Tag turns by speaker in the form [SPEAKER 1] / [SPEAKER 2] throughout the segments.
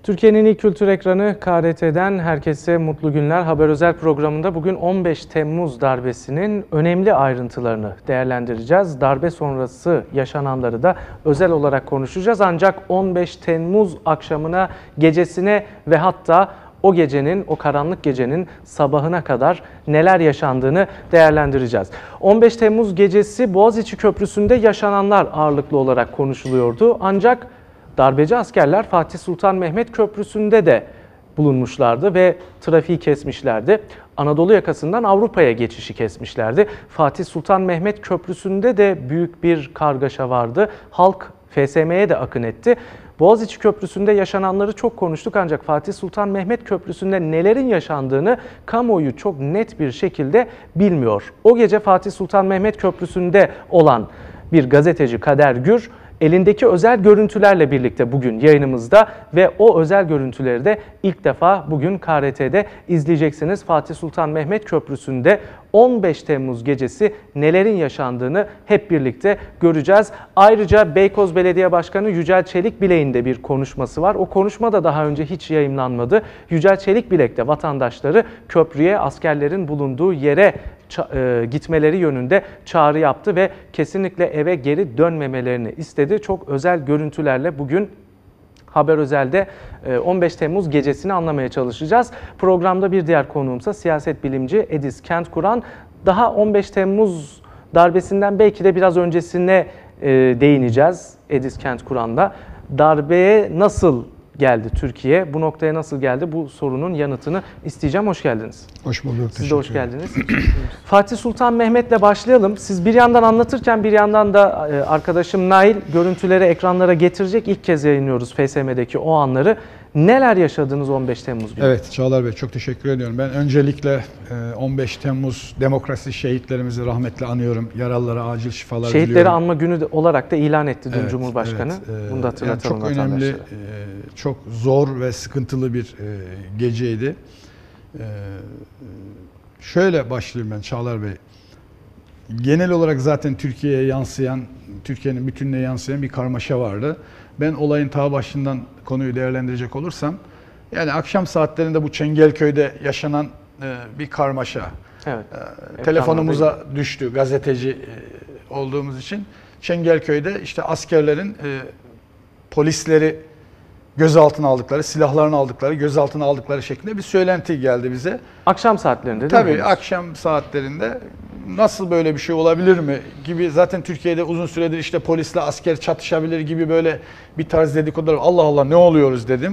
[SPEAKER 1] Türkiye'nin ilk kültür ekranı KRT'den herkese mutlu günler. Haber Özel programında bugün 15 Temmuz darbesinin önemli ayrıntılarını değerlendireceğiz. Darbe sonrası yaşananları da özel olarak konuşacağız. Ancak 15 Temmuz akşamına, gecesine ve hatta o gecenin, o karanlık gecenin sabahına kadar neler yaşandığını değerlendireceğiz. 15 Temmuz gecesi Boğaziçi Köprüsü'nde yaşananlar ağırlıklı olarak konuşuluyordu. Ancak darbeci askerler Fatih Sultan Mehmet Köprüsü'nde de bulunmuşlardı ve trafiği kesmişlerdi. Anadolu yakasından Avrupa'ya geçişi kesmişlerdi. Fatih Sultan Mehmet Köprüsü'nde de büyük bir kargaşa vardı. Halk FSM'ye de akın etti. Boğaziçi Köprüsü'nde yaşananları çok konuştuk ancak Fatih Sultan Mehmet Köprüsü'nde nelerin yaşandığını kamuoyu çok net bir şekilde bilmiyor. O gece Fatih Sultan Mehmet Köprüsü'nde olan bir gazeteci Kader Gür, elindeki özel görüntülerle birlikte bugün yayınımızda ve o özel görüntüleri de ilk defa bugün KRT'de izleyeceksiniz. Fatih Sultan Mehmet Köprüsü'nde 15 Temmuz gecesi nelerin yaşandığını hep birlikte göreceğiz. Ayrıca Beykoz Belediye Başkanı Yücel Çelikbilek'in de bir konuşması var. O konuşma da daha önce hiç yayımlanmadı. Yücel Çelikbilek de vatandaşları köprüye, askerlerin bulunduğu yere gitmeleri yönünde çağrı yaptı ve kesinlikle eve geri dönmemelerini istedi. Çok özel görüntülerle bugün Haber Özel'de 15 Temmuz gecesini anlamaya çalışacağız. Programda bir diğer konuğumsa siyaset bilimci Ediz Kentkuran. Daha 15 Temmuz darbesinden belki de biraz öncesine değineceğiz Ediz Kentkuran'la. Darbeye nasıl geldi Türkiye? Bu noktaya nasıl geldi? Bu sorunun yanıtını isteyeceğim. Hoş geldiniz.
[SPEAKER 2] Hoş bulduk.
[SPEAKER 1] Siz de hoş geldiniz. Fatih Sultan Mehmet'le başlayalım. Siz bir yandan anlatırken bir yandan da arkadaşım Nail görüntüleri ekranlara getirecek. İlk kez yayınlıyoruz FSM'deki o anları. Neler yaşadınız 15 Temmuz günü?
[SPEAKER 2] Evet Çağlar Bey, çok teşekkür ediyorum. Ben öncelikle 15 Temmuz demokrasi şehitlerimizi rahmetle anıyorum. Yaralılara acil şifalar diliyorum.
[SPEAKER 1] Şehitleri anma günü olarak da ilan etti dün Cumhurbaşkanı. Bunu da hatırlatalım.
[SPEAKER 2] Yani çok önemli, çok zor ve sıkıntılı bir geceydi. Şöyle başlayayım ben Çağlar Bey. Genel olarak zaten Türkiye'ye yansıyan, Türkiye'nin bütününe yansıyan bir karmaşa vardı. Ben olayın ta başından konuyu değerlendirecek olursam, yani akşam saatlerinde bu Çengelköy'de yaşanan bir karmaşa. Evet. Telefonumuza düştü gazeteci olduğumuz için. Çengelköy'de işte askerlerin polisleri gözaltına aldıkları, silahlarını aldıkları, gözaltına aldıkları şeklinde bir söylenti geldi bize.
[SPEAKER 1] Akşam saatlerinde değil mi?
[SPEAKER 2] Tabii akşam saatlerinde. Nasıl böyle bir şey olabilir mi gibi, zaten Türkiye'de uzun süredir işte polisle asker çatışabilir gibi böyle bir tarz dedikodular. Allah Allah ne oluyoruz dedim.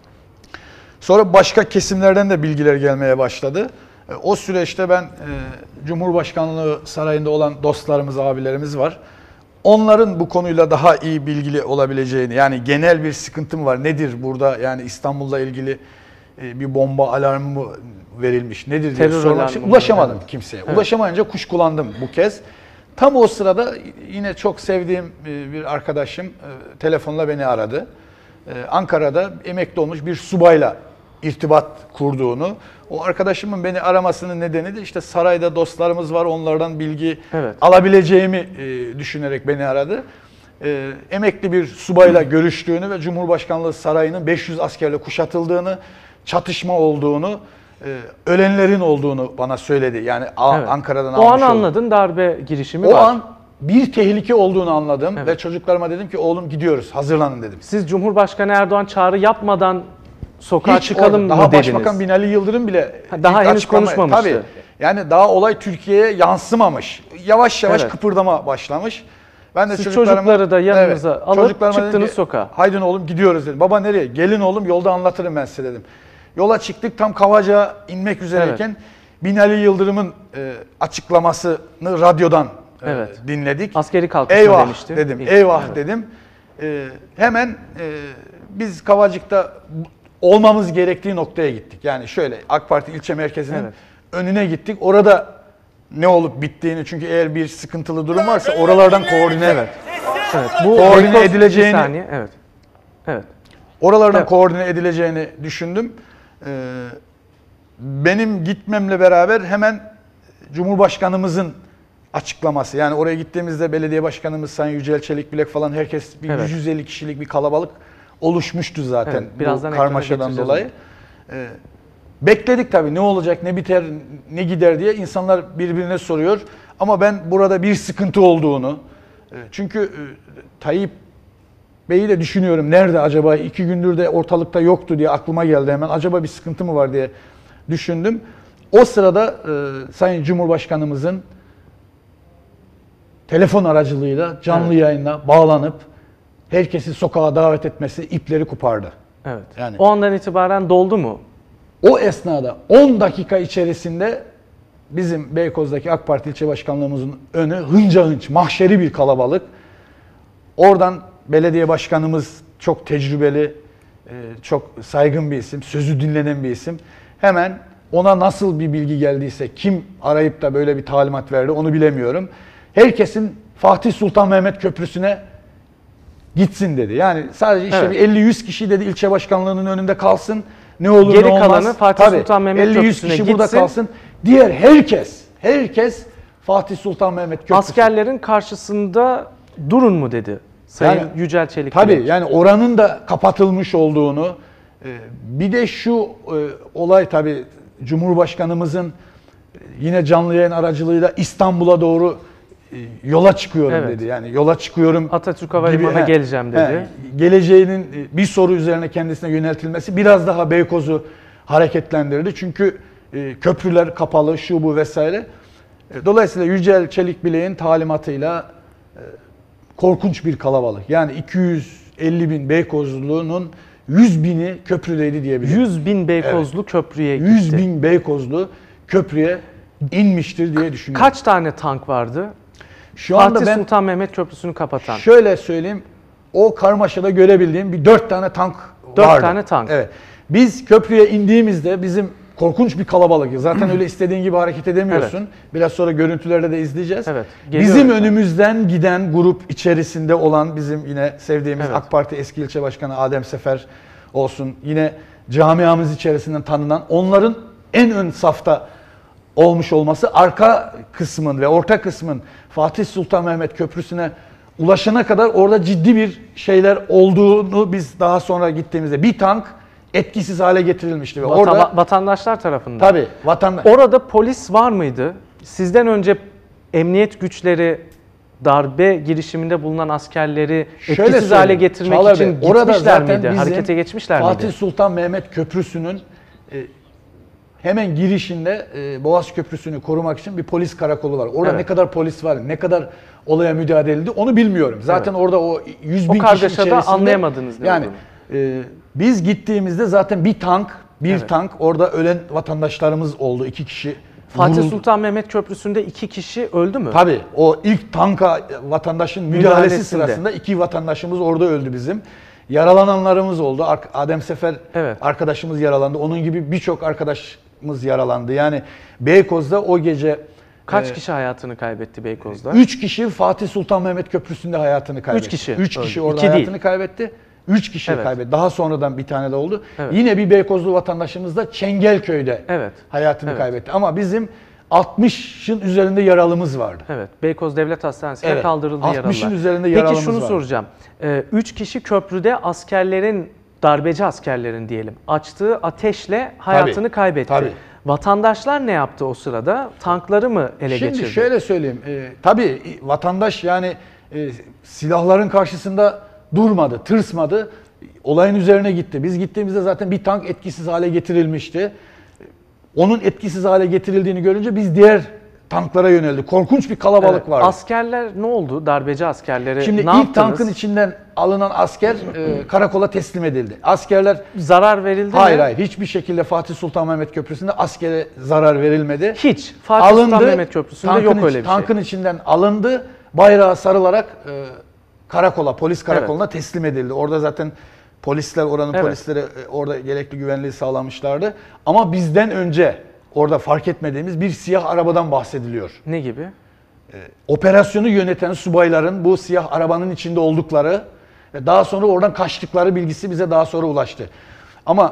[SPEAKER 2] Sonra başka kesimlerden de bilgiler gelmeye başladı. O süreçte ben Cumhurbaşkanlığı sarayında olan dostlarımız, abilerimiz var. Onların bu konuyla daha iyi bilgili olabileceğini, yani genel bir sıkıntım var. Nedir burada, yani İstanbul'la ilgili bir bomba alarmı mı verilmiş, nedir diye sormak için ulaşamadım kimseye. Evet. Ulaşamayınca kuşkulandım bu kez. Tam o sırada yine çok sevdiğim bir arkadaşım telefonla beni aradı. Ankara'da emekli olmuş bir subayla irtibat kurduğunu, o arkadaşımın beni aramasının nedeni de işte sarayda dostlarımız var, onlardan bilgi alabileceğimi düşünerek beni aradı. Emekli bir subayla görüştüğünü ve Cumhurbaşkanlığı Sarayı'nın 500 askerle kuşatıldığını, çatışma olduğunu, ölenlerin olduğunu bana söyledi. Yani Ankara'dan almış.
[SPEAKER 1] O an anladın darbe girişimi var.
[SPEAKER 2] O an bir tehlike olduğunu anladım ve çocuklarıma dedim ki oğlum gidiyoruz, hazırlanın dedim.
[SPEAKER 1] Siz Cumhurbaşkanı Erdoğan çağrı yapmadan sokağa çıkalım mı
[SPEAKER 2] daha
[SPEAKER 1] dediniz?
[SPEAKER 2] Başbakan Binali Yıldırım bile
[SPEAKER 1] daha henüz konuşmamıştı.
[SPEAKER 2] Tabii. Yani daha olay Türkiye'ye yansımamış. Yavaş yavaş kıpırdama başlamış. Ben de
[SPEAKER 1] siz çocukları da yanınıza alıp çıktınız
[SPEAKER 2] ki,
[SPEAKER 1] sokağa.
[SPEAKER 2] Haydi oğlum gidiyoruz dedim. Baba nereye? Gelin oğlum, yolda anlatırım ben size dedim. Yola çıktık, tam Kavacık'a inmek üzereyken Binali Yıldırım'ın açıklamasını radyodan dinledik.
[SPEAKER 1] Askeri kalkışma demişti.
[SPEAKER 2] Dedim, eyvah dedim. Hemen biz Kavacık'ta olmamız gerektiği noktaya gittik. Yani şöyle AK Parti ilçe merkezinin önüne gittik. Orada ne olup bittiğini, çünkü eğer bir sıkıntılı durum varsa oralardan koordine
[SPEAKER 1] bu
[SPEAKER 2] koordine edileceğini,
[SPEAKER 1] saniye.
[SPEAKER 2] Oralardan koordine edileceğini düşündüm. Benim gitmemle beraber hemen Cumhurbaşkanımızın açıklaması, yani oraya gittiğimizde belediye başkanımız Sayın Yücel Çelikbilek falan, herkes bir 150 kişilik bir kalabalık oluşmuştu zaten
[SPEAKER 1] Evet, birazdan
[SPEAKER 2] bu
[SPEAKER 1] ekrana
[SPEAKER 2] karmaşadan
[SPEAKER 1] getireceğiz
[SPEAKER 2] dolayı. Bekledik tabii ne olacak, ne biter, ne gider diye insanlar birbirine soruyor. Ama ben burada bir sıkıntı olduğunu, çünkü Tayyip Bey'i de düşünüyorum. Nerede acaba? 2 gündür de ortalıkta yoktu diye aklıma geldi hemen. Acaba bir sıkıntı mı var diye düşündüm. O sırada Sayın Cumhurbaşkanımızın telefon aracılığıyla canlı yayına bağlanıp herkesi sokağa davet etmesi ipleri kopardı.
[SPEAKER 1] Evet.
[SPEAKER 2] Yani
[SPEAKER 1] o andan itibaren doldu mu?
[SPEAKER 2] o esnada 10 dakika içerisinde bizim Beykoz'daki AK Parti ilçe başkanlığımızın önü hınca hınç, mahşeri bir kalabalık. Oradan belediye başkanımız çok tecrübeli, çok saygın bir isim, sözü dinlenen bir isim. Hemen ona nasıl bir bilgi geldiyse, kim arayıp da böyle bir talimat verdi onu bilemiyorum. Herkesin Fatih Sultan Mehmet Köprüsü'ne gitsin dedi. Yani sadece işte bir 50-100 kişi dedi ilçe başkanlığının önünde kalsın. Ne olur
[SPEAKER 1] Geri
[SPEAKER 2] ne olmaz.
[SPEAKER 1] kalanı Fatih Sultan Mehmet
[SPEAKER 2] 50-100
[SPEAKER 1] Köprüsü'ne
[SPEAKER 2] kişi
[SPEAKER 1] gitsin.
[SPEAKER 2] burada kalsın. Diğer herkes Fatih Sultan Mehmet Köprüsü.
[SPEAKER 1] Askerlerin karşısında durun mu dedi Sayın
[SPEAKER 2] Yani,
[SPEAKER 1] Yücel Çelik.
[SPEAKER 2] Tabii yani oranın da kapatılmış olduğunu, bir de şu olay tabii Cumhurbaşkanımızın yine canlı yayın aracılığıyla İstanbul'a doğru yola çıkıyorum dedi. Yani yola çıkıyorum.
[SPEAKER 1] Atatürk Havalimanı'na geleceğim dedi.
[SPEAKER 2] Geleceğinin bir soru üzerine kendisine yöneltilmesi biraz daha Beykoz'u hareketlendirdi. Çünkü köprüler kapalı, şu bu vesaire. Dolayısıyla Yücel Çelikbilek'in talimatıyla korkunç bir kalabalık. Yani 250 bin Beykozlu'nun 100 bini köprüdeydi diyebilirim.
[SPEAKER 1] 100 bin Beykozlu köprüye gitti.
[SPEAKER 2] 100 bin Beykozlu köprüye inmiştir diye düşünüyorum.
[SPEAKER 1] Kaç tane tank vardı?
[SPEAKER 2] Şu anda
[SPEAKER 1] Fatih
[SPEAKER 2] ben
[SPEAKER 1] Sultan Mehmet Köprüsü'nü kapatan.
[SPEAKER 2] şöyle söyleyeyim, o karmaşada görebildiğim bir 4 tane tank
[SPEAKER 1] 4
[SPEAKER 2] vardı.
[SPEAKER 1] tane tank.
[SPEAKER 2] Evet. Biz köprüye indiğimizde bizim korkunç bir kalabalık. Zaten öyle istediğin gibi hareket edemiyorsun.
[SPEAKER 1] Evet.
[SPEAKER 2] Biraz sonra görüntülerde de izleyeceğiz.
[SPEAKER 1] Evet,
[SPEAKER 2] Bizim önümüzden giden grup içerisinde olan bizim yine sevdiğimiz AK Parti eski ilçe başkanı Adem Sefer olsun. Yine camiamız içerisinden tanınan, onların en ön safta olmuş olması, arka kısmın ve orta kısmın Fatih Sultan Mehmet Köprüsü'ne ulaşana kadar orada ciddi bir şeyler olduğunu biz daha sonra gittiğimizde bir tank etkisiz hale getirilmişti. Ve orada
[SPEAKER 1] vatandaşlar tarafından.
[SPEAKER 2] tabii vatandaş.
[SPEAKER 1] Orada polis var mıydı? Sizden önce emniyet güçleri darbe girişiminde bulunan askerleri etkisiz hale getirmek
[SPEAKER 2] Çağlar
[SPEAKER 1] için
[SPEAKER 2] Bey, orada
[SPEAKER 1] gitmişler
[SPEAKER 2] zaten
[SPEAKER 1] miydi?
[SPEAKER 2] bizim
[SPEAKER 1] Harekete geçmişler
[SPEAKER 2] Fatih
[SPEAKER 1] miydi?
[SPEAKER 2] Sultan Mehmet Köprüsü'nün hemen girişinde Boğaz Köprüsü'nü korumak için bir polis karakolu var. Orada ne kadar polis var, ne kadar olaya müdahale edildi onu bilmiyorum. Zaten orada o 100 bin kişi içerisinde
[SPEAKER 1] anlayamadınız ne
[SPEAKER 2] yani
[SPEAKER 1] olduğunu.
[SPEAKER 2] biz gittiğimizde zaten bir tank orada ölen vatandaşlarımız oldu. 2 kişi
[SPEAKER 1] Fatih
[SPEAKER 2] vuruldu.
[SPEAKER 1] Sultan Mehmet Köprüsü'nde 2 kişi öldü mü?
[SPEAKER 2] Tabii o ilk tanka vatandaşın müdahalesi
[SPEAKER 1] Müdahalesinde.
[SPEAKER 2] sırasında 2 vatandaşımız orada öldü bizim. Yaralananlarımız oldu. Adem Sefer arkadaşımız yaralandı. Onun gibi birçok arkadaşımız yaralandı. Yani Beykoz'da o gece
[SPEAKER 1] kaç kişi hayatını kaybetti Beykoz'da?
[SPEAKER 2] 3 kişi Fatih Sultan Mehmet Köprüsü'nde hayatını kaybetti.
[SPEAKER 1] 3 kişi.
[SPEAKER 2] 3 kişi
[SPEAKER 1] öldü.
[SPEAKER 2] orada
[SPEAKER 1] 2
[SPEAKER 2] hayatını
[SPEAKER 1] değil.
[SPEAKER 2] kaybetti. 3 kişi kaybetti. Daha sonradan bir tane de oldu.
[SPEAKER 1] Evet.
[SPEAKER 2] Yine bir Beykozlu vatandaşımız da Çengelköy'de hayatını kaybetti. Ama bizim 60'ın üzerinde yaralımız vardı.
[SPEAKER 1] Evet. Beykoz Devlet Hastanesi'ne kaldırıldı yaralılar.
[SPEAKER 2] 60'ın üzerinde yaralımız
[SPEAKER 1] Peki şunu
[SPEAKER 2] vardı.
[SPEAKER 1] soracağım. 3 kişi köprüde askerlerin, darbeci askerlerin diyelim, açtığı ateşle hayatını kaybetti.
[SPEAKER 2] Tabii.
[SPEAKER 1] Vatandaşlar ne yaptı o sırada? Tankları mı ele geçirdi?
[SPEAKER 2] Şimdi şöyle söyleyeyim. Tabii vatandaş yani silahların karşısında durmadı, tırsmadı. Olayın üzerine gitti. Biz gittiğimizde zaten bir tank etkisiz hale getirilmişti. Onun etkisiz hale getirildiğini görünce biz diğer tanklara yöneldik. Korkunç bir kalabalık vardı.
[SPEAKER 1] Askerler ne oldu? Darbeci askerleri
[SPEAKER 2] Şimdi
[SPEAKER 1] ne
[SPEAKER 2] ilk
[SPEAKER 1] yaptınız?
[SPEAKER 2] tankın içinden alınan asker karakola teslim edildi. Askerler
[SPEAKER 1] zarar verildi mi?
[SPEAKER 2] Hayır. Hiçbir şekilde Fatih Sultan Mehmet Köprüsü'nde askere zarar verilmedi.
[SPEAKER 1] Hiç. Fatih Sultan Mehmet Köprüsü'nde yok öyle bir şey.
[SPEAKER 2] Tankın içinden alındı. Bayrağı sarılarak karakola, polis karakoluna teslim edildi. Orada zaten polisler, oranın polisleri orada gerekli güvenliği sağlamışlardı. Ama bizden önce orada fark etmediğimiz bir siyah arabadan bahsediliyor.
[SPEAKER 1] Ne gibi?
[SPEAKER 2] Operasyonu yöneten subayların bu siyah arabanın içinde oldukları ve daha sonra oradan kaçtıkları bilgisi bize daha sonra ulaştı. Ama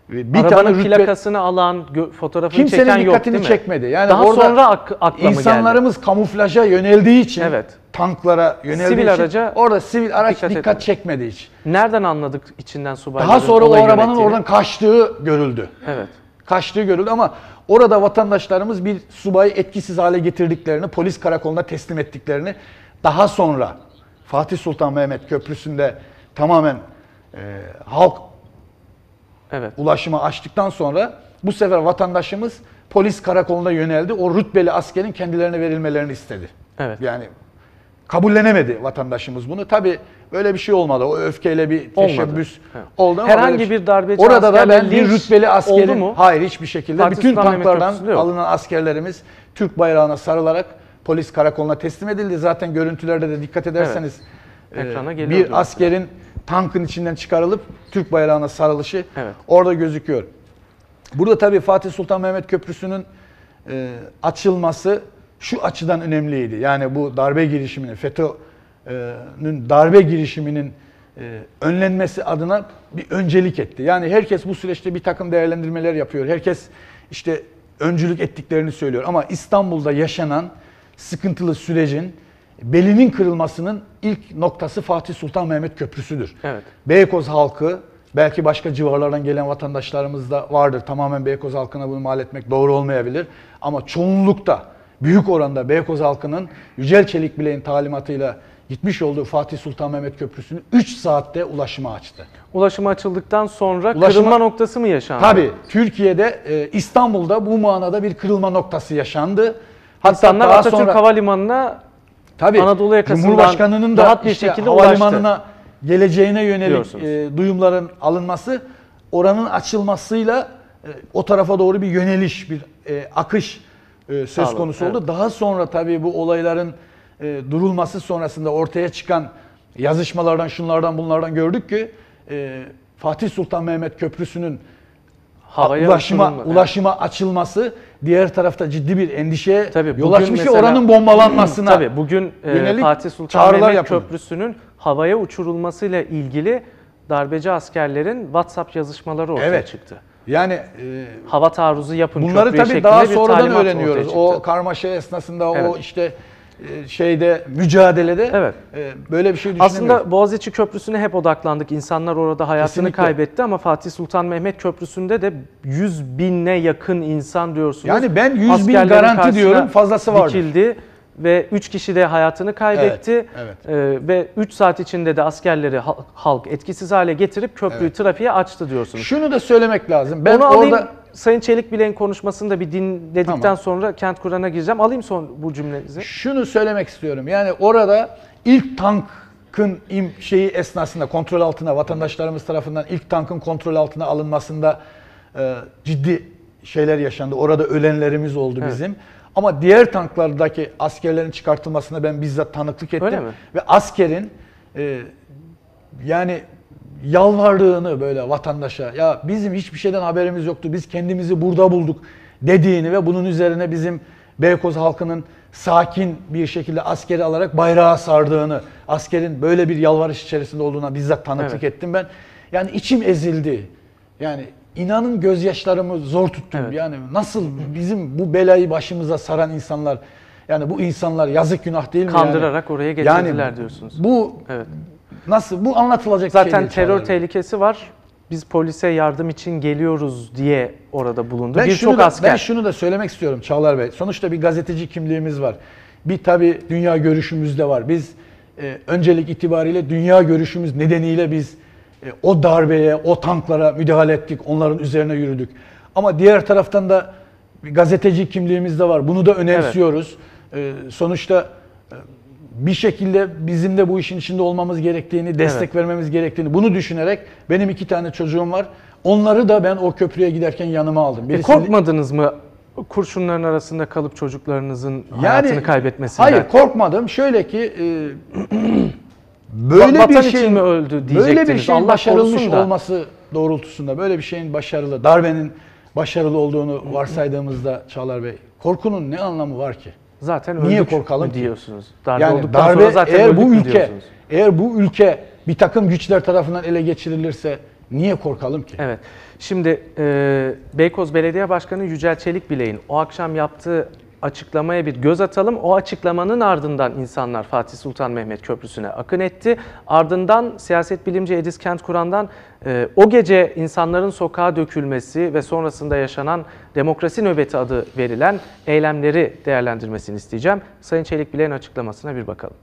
[SPEAKER 2] bir
[SPEAKER 1] Arabanın
[SPEAKER 2] tane rütbe
[SPEAKER 1] plakasını alan, fotoğrafını çeken
[SPEAKER 2] kimsenin
[SPEAKER 1] yok
[SPEAKER 2] dikkatini
[SPEAKER 1] değil mi?
[SPEAKER 2] çekmedi. Yani
[SPEAKER 1] Daha
[SPEAKER 2] orada
[SPEAKER 1] sonra akla mı geldi?
[SPEAKER 2] insanlarımız kamuflaja yöneldiği için,
[SPEAKER 1] Evet.
[SPEAKER 2] tanklara yöneldiği
[SPEAKER 1] Sivil
[SPEAKER 2] için
[SPEAKER 1] araca
[SPEAKER 2] orada sivil araç
[SPEAKER 1] dikkat
[SPEAKER 2] dikkat
[SPEAKER 1] etmedi.
[SPEAKER 2] çekmedi hiç.
[SPEAKER 1] Nereden anladık içinden subayların
[SPEAKER 2] Daha sonra o
[SPEAKER 1] olayı
[SPEAKER 2] arabanın
[SPEAKER 1] yönettiğini?
[SPEAKER 2] oradan kaçtığı görüldü.
[SPEAKER 1] Evet.
[SPEAKER 2] Kaçtığı görüldü ama orada vatandaşlarımız bir subayı etkisiz hale getirdiklerini, polis karakoluna teslim ettiklerini, daha sonra Fatih Sultan Mehmet Köprüsü'nde tamamen halk
[SPEAKER 1] Evet.
[SPEAKER 2] ulaşıma açtıktan sonra bu sefer vatandaşımız polis karakoluna yöneldi. O rütbeli askerin kendilerine verilmelerini istedi.
[SPEAKER 1] Evet.
[SPEAKER 2] Yani kabullenemedi vatandaşımız bunu. Tabii böyle bir şey olmadı. O öfkeyle bir teşebbüs
[SPEAKER 1] Evet.
[SPEAKER 2] oldu ama
[SPEAKER 1] Herhangi
[SPEAKER 2] böyle
[SPEAKER 1] bir darbeci
[SPEAKER 2] orada da ben
[SPEAKER 1] askerle
[SPEAKER 2] bir
[SPEAKER 1] linç
[SPEAKER 2] rütbeli askerin
[SPEAKER 1] oldu mu?
[SPEAKER 2] hayır hiçbir şekilde
[SPEAKER 1] Fatih
[SPEAKER 2] bütün
[SPEAKER 1] Sultan Mehmet
[SPEAKER 2] tanklardan
[SPEAKER 1] Köprüsü'nde yok.
[SPEAKER 2] alınan askerlerimiz Türk bayrağına sarılarak polis karakoluna teslim edildi. Zaten görüntülerde de dikkat ederseniz
[SPEAKER 1] Ekrana geliyor
[SPEAKER 2] bir
[SPEAKER 1] görüntüler.
[SPEAKER 2] askerin tankın içinden çıkarılıp Türk bayrağına sarılışı
[SPEAKER 1] Evet.
[SPEAKER 2] orada gözüküyor. Burada tabii Fatih Sultan Mehmet Köprüsü'nün açılması şu açıdan önemliydi. Yani bu darbe girişiminin, FETÖ'nün darbe girişiminin önlenmesi adına bir öncelik etti. Yani herkes bu süreçte bir takım değerlendirmeler yapıyor. Herkes işte öncülük ettiklerini söylüyor. Ama İstanbul'da yaşanan sıkıntılı sürecin belinin kırılmasının ilk noktası Fatih Sultan Mehmet Köprüsü'dür.
[SPEAKER 1] Evet.
[SPEAKER 2] Beykoz halkı, belki başka civarlardan gelen vatandaşlarımız da vardır. Tamamen Beykoz halkına bunu mal etmek doğru olmayabilir. Ama çoğunlukta, büyük oranda Beykoz halkının Yücel Çelikbilek'in talimatıyla gitmiş olduğu Fatih Sultan Mehmet Köprüsü'nü 3 saatte ulaşıma açtı.
[SPEAKER 1] Ulaşıma açıldıktan sonra kırılma noktası mı yaşandı?
[SPEAKER 2] Tabii. Türkiye'de, İstanbul'da bu manada bir kırılma noktası yaşandı.
[SPEAKER 1] İnsanlar
[SPEAKER 2] daha
[SPEAKER 1] Atatürk
[SPEAKER 2] sonra-
[SPEAKER 1] Havalimanı'na
[SPEAKER 2] Tabii,
[SPEAKER 1] Anadolu yakasından
[SPEAKER 2] Cumhurbaşkanı'nın da
[SPEAKER 1] rahat bir
[SPEAKER 2] işte
[SPEAKER 1] şekilde
[SPEAKER 2] havalimanına geleceğine yönelik
[SPEAKER 1] diyorsunuz.
[SPEAKER 2] duyumların alınması, oranın açılmasıyla o tarafa doğru bir yöneliş, bir akış söz
[SPEAKER 1] Sağlam,
[SPEAKER 2] konusu
[SPEAKER 1] evet.
[SPEAKER 2] oldu. Daha sonra tabii bu olayların durulması sonrasında ortaya çıkan yazışmalardan, şunlardan bunlardan gördük ki Fatih Sultan Mehmet Köprüsü'nün
[SPEAKER 1] havaya uçurulma.
[SPEAKER 2] ulaşıma açılması diğer tarafta ciddi bir endişeye
[SPEAKER 1] Tabii,
[SPEAKER 2] yol
[SPEAKER 1] bugün
[SPEAKER 2] açmış ve
[SPEAKER 1] mesela-
[SPEAKER 2] oranın bombalanmasına
[SPEAKER 1] Tabii bugün
[SPEAKER 2] yönelik
[SPEAKER 1] Fatih Sultan
[SPEAKER 2] çağrılar
[SPEAKER 1] Mehmet
[SPEAKER 2] yapıldı.
[SPEAKER 1] Köprüsü'nün havaya uçurulmasıyla ilgili darbeci askerlerin WhatsApp yazışmaları ortaya
[SPEAKER 2] Evet.
[SPEAKER 1] çıktı.
[SPEAKER 2] Yani
[SPEAKER 1] Hava taarruzu yapın
[SPEAKER 2] bunları
[SPEAKER 1] köprüye
[SPEAKER 2] tabii
[SPEAKER 1] şeklinde
[SPEAKER 2] daha
[SPEAKER 1] bir
[SPEAKER 2] sonradan
[SPEAKER 1] talimat ortaya
[SPEAKER 2] öğreniyoruz.
[SPEAKER 1] çıktı.
[SPEAKER 2] O karmaşa esnasında
[SPEAKER 1] Evet.
[SPEAKER 2] o işte şeyde mücadelede
[SPEAKER 1] Evet.
[SPEAKER 2] böyle bir şey düşünemiyoruz.
[SPEAKER 1] Aslında Boğaziçi Köprüsü'ne hep odaklandık. İnsanlar orada hayatını
[SPEAKER 2] Kesinlikle.
[SPEAKER 1] kaybetti ama Fatih Sultan Mehmet Köprüsü'nde de 100.000'e yakın insan diyorsunuz.
[SPEAKER 2] Yani ben 100.000
[SPEAKER 1] askerlerin
[SPEAKER 2] garanti
[SPEAKER 1] karşısına
[SPEAKER 2] diyorum, fazlası vardır.
[SPEAKER 1] dikildi ve 3 kişi de hayatını kaybetti.
[SPEAKER 2] Evet,
[SPEAKER 1] Ve 3 saat içinde de askerleri halk etkisiz hale getirip köprüyü trafiğe açtı diyorsunuz.
[SPEAKER 2] Şunu da söylemek lazım. Ben
[SPEAKER 1] Onu alayım.
[SPEAKER 2] orada
[SPEAKER 1] Sayın Çelikbilek'in konuşmasını da bir dinledikten
[SPEAKER 2] Tamam.
[SPEAKER 1] sonra Kent Kur'an'a gireceğim. Alayım son bu cümlenizi.
[SPEAKER 2] şunu söylemek istiyorum. Yani orada ilk tankın şeyi esnasında kontrol altına, vatandaşlarımız tarafından ilk tankın kontrol altına alınmasında ciddi şeyler yaşandı. Orada ölenlerimiz oldu
[SPEAKER 1] Evet.
[SPEAKER 2] bizim. Ama diğer tanklardaki askerlerin çıkartılmasına ben bizzat tanıklık ettim.
[SPEAKER 1] Öyle mi?
[SPEAKER 2] Ve askerin yani yalvardığını böyle vatandaşa, ya bizim hiçbir şeyden haberimiz yoktu, biz kendimizi burada bulduk dediğini ve bunun üzerine bizim Beykoz halkının sakin bir şekilde askeri alarak bayrağı sardığını, askerin böyle bir yalvarış içerisinde olduğuna bizzat tanıklık
[SPEAKER 1] Evet.
[SPEAKER 2] ettim ben. Yani içim ezildi. Yani inanın gözyaşlarımı zor tuttum.
[SPEAKER 1] Evet.
[SPEAKER 2] Yani nasıl bizim bu belayı başımıza saran insanlar, yani bu insanlar yazık günah değil mi?
[SPEAKER 1] Kandırarak oraya getirdiler diyorsunuz.
[SPEAKER 2] Bu
[SPEAKER 1] Evet.
[SPEAKER 2] nasıl, bu anlatılacak bir şey
[SPEAKER 1] Zaten
[SPEAKER 2] değil.
[SPEAKER 1] terör
[SPEAKER 2] Çağlar Bey.
[SPEAKER 1] tehlikesi var. Biz polise yardım için geliyoruz diye orada bulundu.
[SPEAKER 2] Ben
[SPEAKER 1] Birçok asker.
[SPEAKER 2] Ben şunu da söylemek istiyorum Çağlar Bey. Sonuçta bir gazeteci kimliğimiz var. Bir tabii dünya görüşümüz de var. Biz öncelik itibariyle dünya görüşümüz nedeniyle biz o darbeye, o tanklara müdahale ettik. Onların üzerine yürüdük. Ama diğer taraftan da bir gazeteci kimliğimiz de var. Bunu da önemsiyoruz. Sonuçta bir şekilde bizim de bu işin içinde olmamız gerektiğini, destek vermemiz gerektiğini, bunu düşünerek benim 2 tane çocuğum var. Onları da ben o köprüye giderken yanıma aldım. Birisi,
[SPEAKER 1] Korkmadınız mı kurşunların arasında kalıp çocuklarınızın hayatını kaybetmesinden?
[SPEAKER 2] Hayır, korkmadım. Şöyle ki böyle
[SPEAKER 1] Vatan
[SPEAKER 2] bir
[SPEAKER 1] için
[SPEAKER 2] şeyin
[SPEAKER 1] mi öldü
[SPEAKER 2] böyle bir
[SPEAKER 1] diyecektiniz?
[SPEAKER 2] şeyin
[SPEAKER 1] Allah
[SPEAKER 2] başarılmış
[SPEAKER 1] korusun da.
[SPEAKER 2] olması doğrultusunda, böyle bir şeyin başarılı, darbenin başarılı olduğunu varsaydığımızda Çağlar Bey, korkunun ne anlamı var ki?
[SPEAKER 1] Zaten
[SPEAKER 2] Niye
[SPEAKER 1] öldük
[SPEAKER 2] korkalım
[SPEAKER 1] mü
[SPEAKER 2] ki?
[SPEAKER 1] diyorsunuz? Darbe
[SPEAKER 2] Yani
[SPEAKER 1] olduktan
[SPEAKER 2] darbe,
[SPEAKER 1] sonra zaten
[SPEAKER 2] eğer
[SPEAKER 1] öldük
[SPEAKER 2] bu
[SPEAKER 1] mü
[SPEAKER 2] ülke
[SPEAKER 1] diyorsunuz?
[SPEAKER 2] eğer bu ülke bir takım güçler tarafından ele geçirilirse Niye korkalım ki?
[SPEAKER 1] Evet. Şimdi Beykoz Belediye Başkanı Yücel Çelikbilek'in o akşam yaptığı açıklamaya bir göz atalım. O açıklamanın ardından insanlar Fatih Sultan Mehmet Köprüsü'ne akın etti. Ardından siyaset bilimci Ediz Kentkuran'dan o gece insanların sokağa dökülmesi ve sonrasında yaşanan demokrasi nöbeti adı verilen eylemleri değerlendirmesini isteyeceğim. Sayın Çelikbilek'in açıklamasına bir bakalım.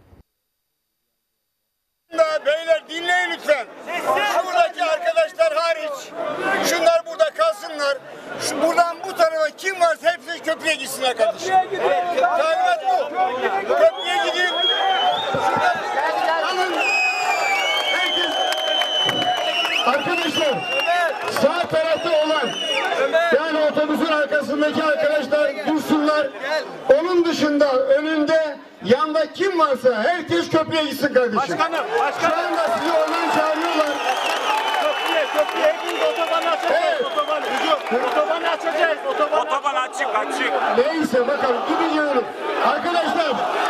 [SPEAKER 3] Beyler dinleyin lütfen. Buradaki arkadaşlar hariç. Şunlar burada kalsınlar. Buradan bu tarafa kim varsa hepsi köprüye gitsin arkadaşlar. Talimat bu. Köprüye gidin.
[SPEAKER 4] Arkadaşlar sağ tarafta olan yani otobüsün arkasındaki arkadaşlar dursunlar. Onun dışında önünde yanda kim varsa herkes köprüye gitsin kardeşim.
[SPEAKER 3] Başkanım.
[SPEAKER 4] Şu anda sizi oradan çağırıyorlar.
[SPEAKER 3] Köprüye hepimiz otobanı açacağız.
[SPEAKER 4] Evet.
[SPEAKER 3] Otobanı açacağız. Otoban açık.
[SPEAKER 4] Neyse bakalım gidiyorum. Arkadaşlar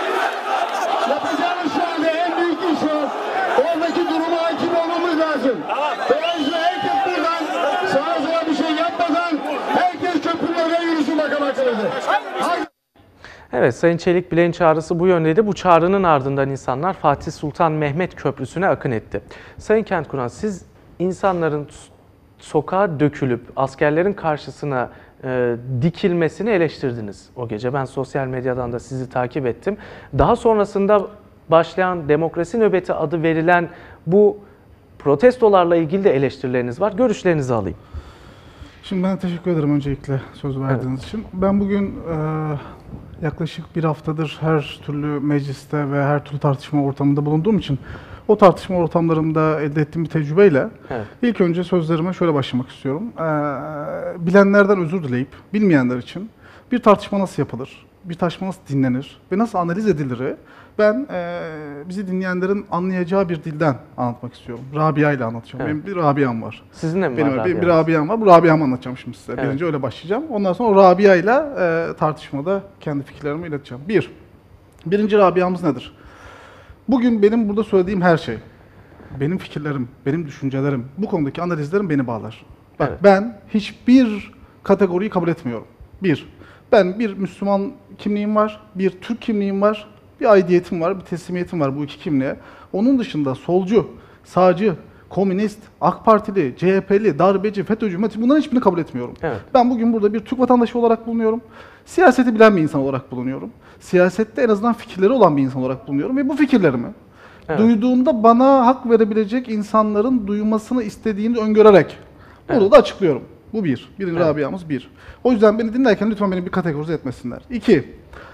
[SPEAKER 4] yapacağımız şu anda en büyük iş o. Oradaki duruma hakim olmamız lazım. Dolayısıyla herkes buradan sağa sola bir şey yapmadan herkes köprünün oraya yürüsün bakalım arkadaşlar. Hadi.
[SPEAKER 1] Evet, Sayın Çelikbilek'in çağrısı bu yöndeydi. Bu çağrının ardından insanlar Fatih Sultan Mehmet Köprüsü'ne akın etti. Sayın Kentkuran, siz insanların sokağa dökülüp askerlerin karşısına dikilmesini eleştirdiniz o gece. Ben sosyal medyadan da sizi takip ettim. Daha sonrasında başlayan demokrasi nöbeti adı verilen bu protestolarla ilgili de eleştirileriniz var. Görüşlerinizi alayım.
[SPEAKER 5] Şimdi ben teşekkür ederim öncelikle söz verdiğiniz için. Ben bugün yaklaşık bir haftadır her türlü mecliste ve her türlü tartışma ortamında bulunduğum için o tartışma ortamlarında elde ettiğim bir tecrübeyle ilk önce sözlerime şöyle başlamak istiyorum. Bilenlerden özür dileyip bilmeyenler için bir tartışma nasıl yapılır, bir tartışma nasıl dinlenir ve nasıl analiz edilir ben bizi dinleyenlerin anlayacağı bir dilden anlatmak istiyorum. Rabia ile anlatacağım. Benim bir Rabia'm var.
[SPEAKER 1] Sizin de mi
[SPEAKER 5] Benim
[SPEAKER 1] var
[SPEAKER 5] bir Rabia'm var. Bu Rabia'mı anlatacağım şimdi size.
[SPEAKER 1] Evet.
[SPEAKER 5] Birinci öyle başlayacağım. Ondan sonra o Rabia ile tartışmada kendi fikirlerimi ileteceğim. Birinci Rabia'mız nedir? Bugün benim burada söylediğim her şey, benim fikirlerim, benim düşüncelerim, bu konudaki analizlerim beni bağlar. Bak ben hiçbir kategoriyi kabul etmiyorum. Ben bir Müslüman kimliğim var, bir Türk kimliğim var, bir aidiyetim var, bir teslimiyetim var bu iki kimliğe. Onun dışında solcu, sağcı, komünist, AK Partili, CHP'li, darbeci, FETÖ'cü, bunların hiçbirini kabul etmiyorum.
[SPEAKER 1] Evet.
[SPEAKER 5] Ben bugün burada bir Türk vatandaşı olarak bulunuyorum. Siyaseti bilen bir insan olarak bulunuyorum. Siyasette en azından fikirleri olan bir insan olarak bulunuyorum ve bu fikirlerimi duyduğumda bana hak verebilecek insanların duymasını istediğini öngörerek burada da açıklıyorum. Bu bir. Birinci Rabia'mız bir. O yüzden beni dinlerken lütfen beni bir kategorize etmesinler. İki,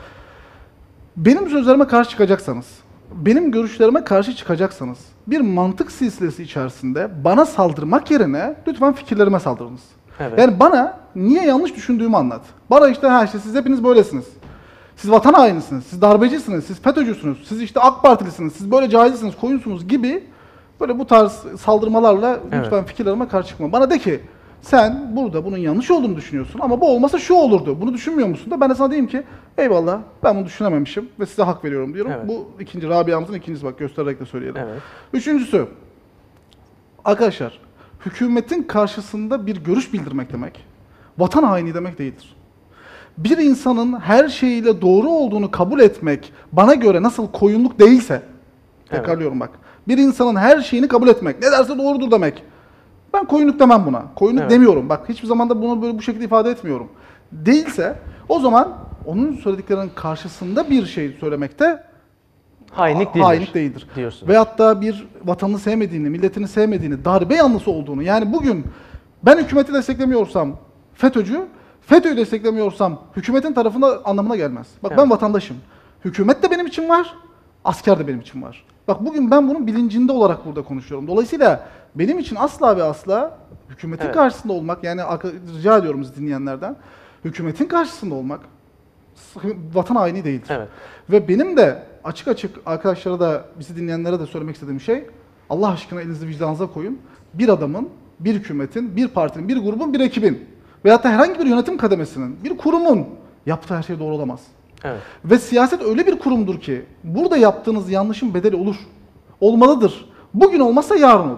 [SPEAKER 5] benim sözlerime karşı çıkacaksanız, benim görüşlerime karşı çıkacaksanız, bir mantık silsilesi içerisinde bana saldırmak yerine lütfen fikirlerime saldırınız.
[SPEAKER 1] Evet.
[SPEAKER 5] Yani bana niye yanlış düşündüğümü anlat. Bana işte siz hepiniz böylesiniz. Siz vatan hainisiniz, siz darbecisiniz, siz FETÖ'cüsünüz, siz işte AK Partilisiniz, siz böyle cahilsiniz, koyunsunuz gibi böyle bu tarz saldırmalarla lütfen fikirlerime karşı çıkma. Bana de ki sen burada bunun yanlış olduğunu düşünüyorsun ama bu olmasa şu olurdu. Bunu düşünmüyor musun da ben de sana diyeyim ki eyvallah ben bunu düşünememişim ve size hak veriyorum diyorum.
[SPEAKER 1] Evet.
[SPEAKER 5] Bu ikinci Rabia'mızın ikincisi, bak göstererek de söyleyelim.
[SPEAKER 1] Evet.
[SPEAKER 5] Üçüncüsü, arkadaşlar hükümetin karşısında bir görüş bildirmek demek vatan haini demek değildir. Bir insanın her şeyiyle doğru olduğunu kabul etmek bana göre nasıl koyunluk değilse, tekrarlıyorum bak, bir insanın her şeyini kabul etmek, ne derse doğrudur demek. Ben koyunluk demem buna. Koyunluk demiyorum. Bak hiçbir zaman da bunu böyle bu şekilde ifade etmiyorum. Değilse o zaman onun söylediklerinin karşısında bir şey söylemekte hainlik değildir.
[SPEAKER 1] Diyorsun.
[SPEAKER 5] Veyahut da bir vatanını sevmediğini, milletini sevmediğini, darbe yanlısı olduğunu, yani bugün ben hükümeti desteklemiyorsam FETÖ'yü desteklemiyorsam hükümetin tarafında anlamına gelmez. Bak ben vatandaşım. Hükümet de benim için var, asker de benim için var. Bak bugün ben bunun bilincinde olarak burada konuşuyorum. Dolayısıyla benim için asla ve asla hükümetin karşısında olmak, yani rica ediyorum siz dinleyenlerden, hükümetin karşısında olmak vatan haini değildir.
[SPEAKER 1] Evet.
[SPEAKER 5] Ve benim de açık açık arkadaşlara da, bizi dinleyenlere de söylemek istediğim şey, Allah aşkına elinizi vicdanınıza koyun. Bir adamın, bir hükümetin, bir partinin, bir grubun, bir ekibin veyahut da herhangi bir yönetim kademesinin, bir kurumun yaptığı her şey doğru olamaz.
[SPEAKER 1] Evet.
[SPEAKER 5] Ve siyaset öyle bir kurumdur ki burada yaptığınız yanlışın bedeli olur. Olmalıdır. Bugün olmazsa yarın olur.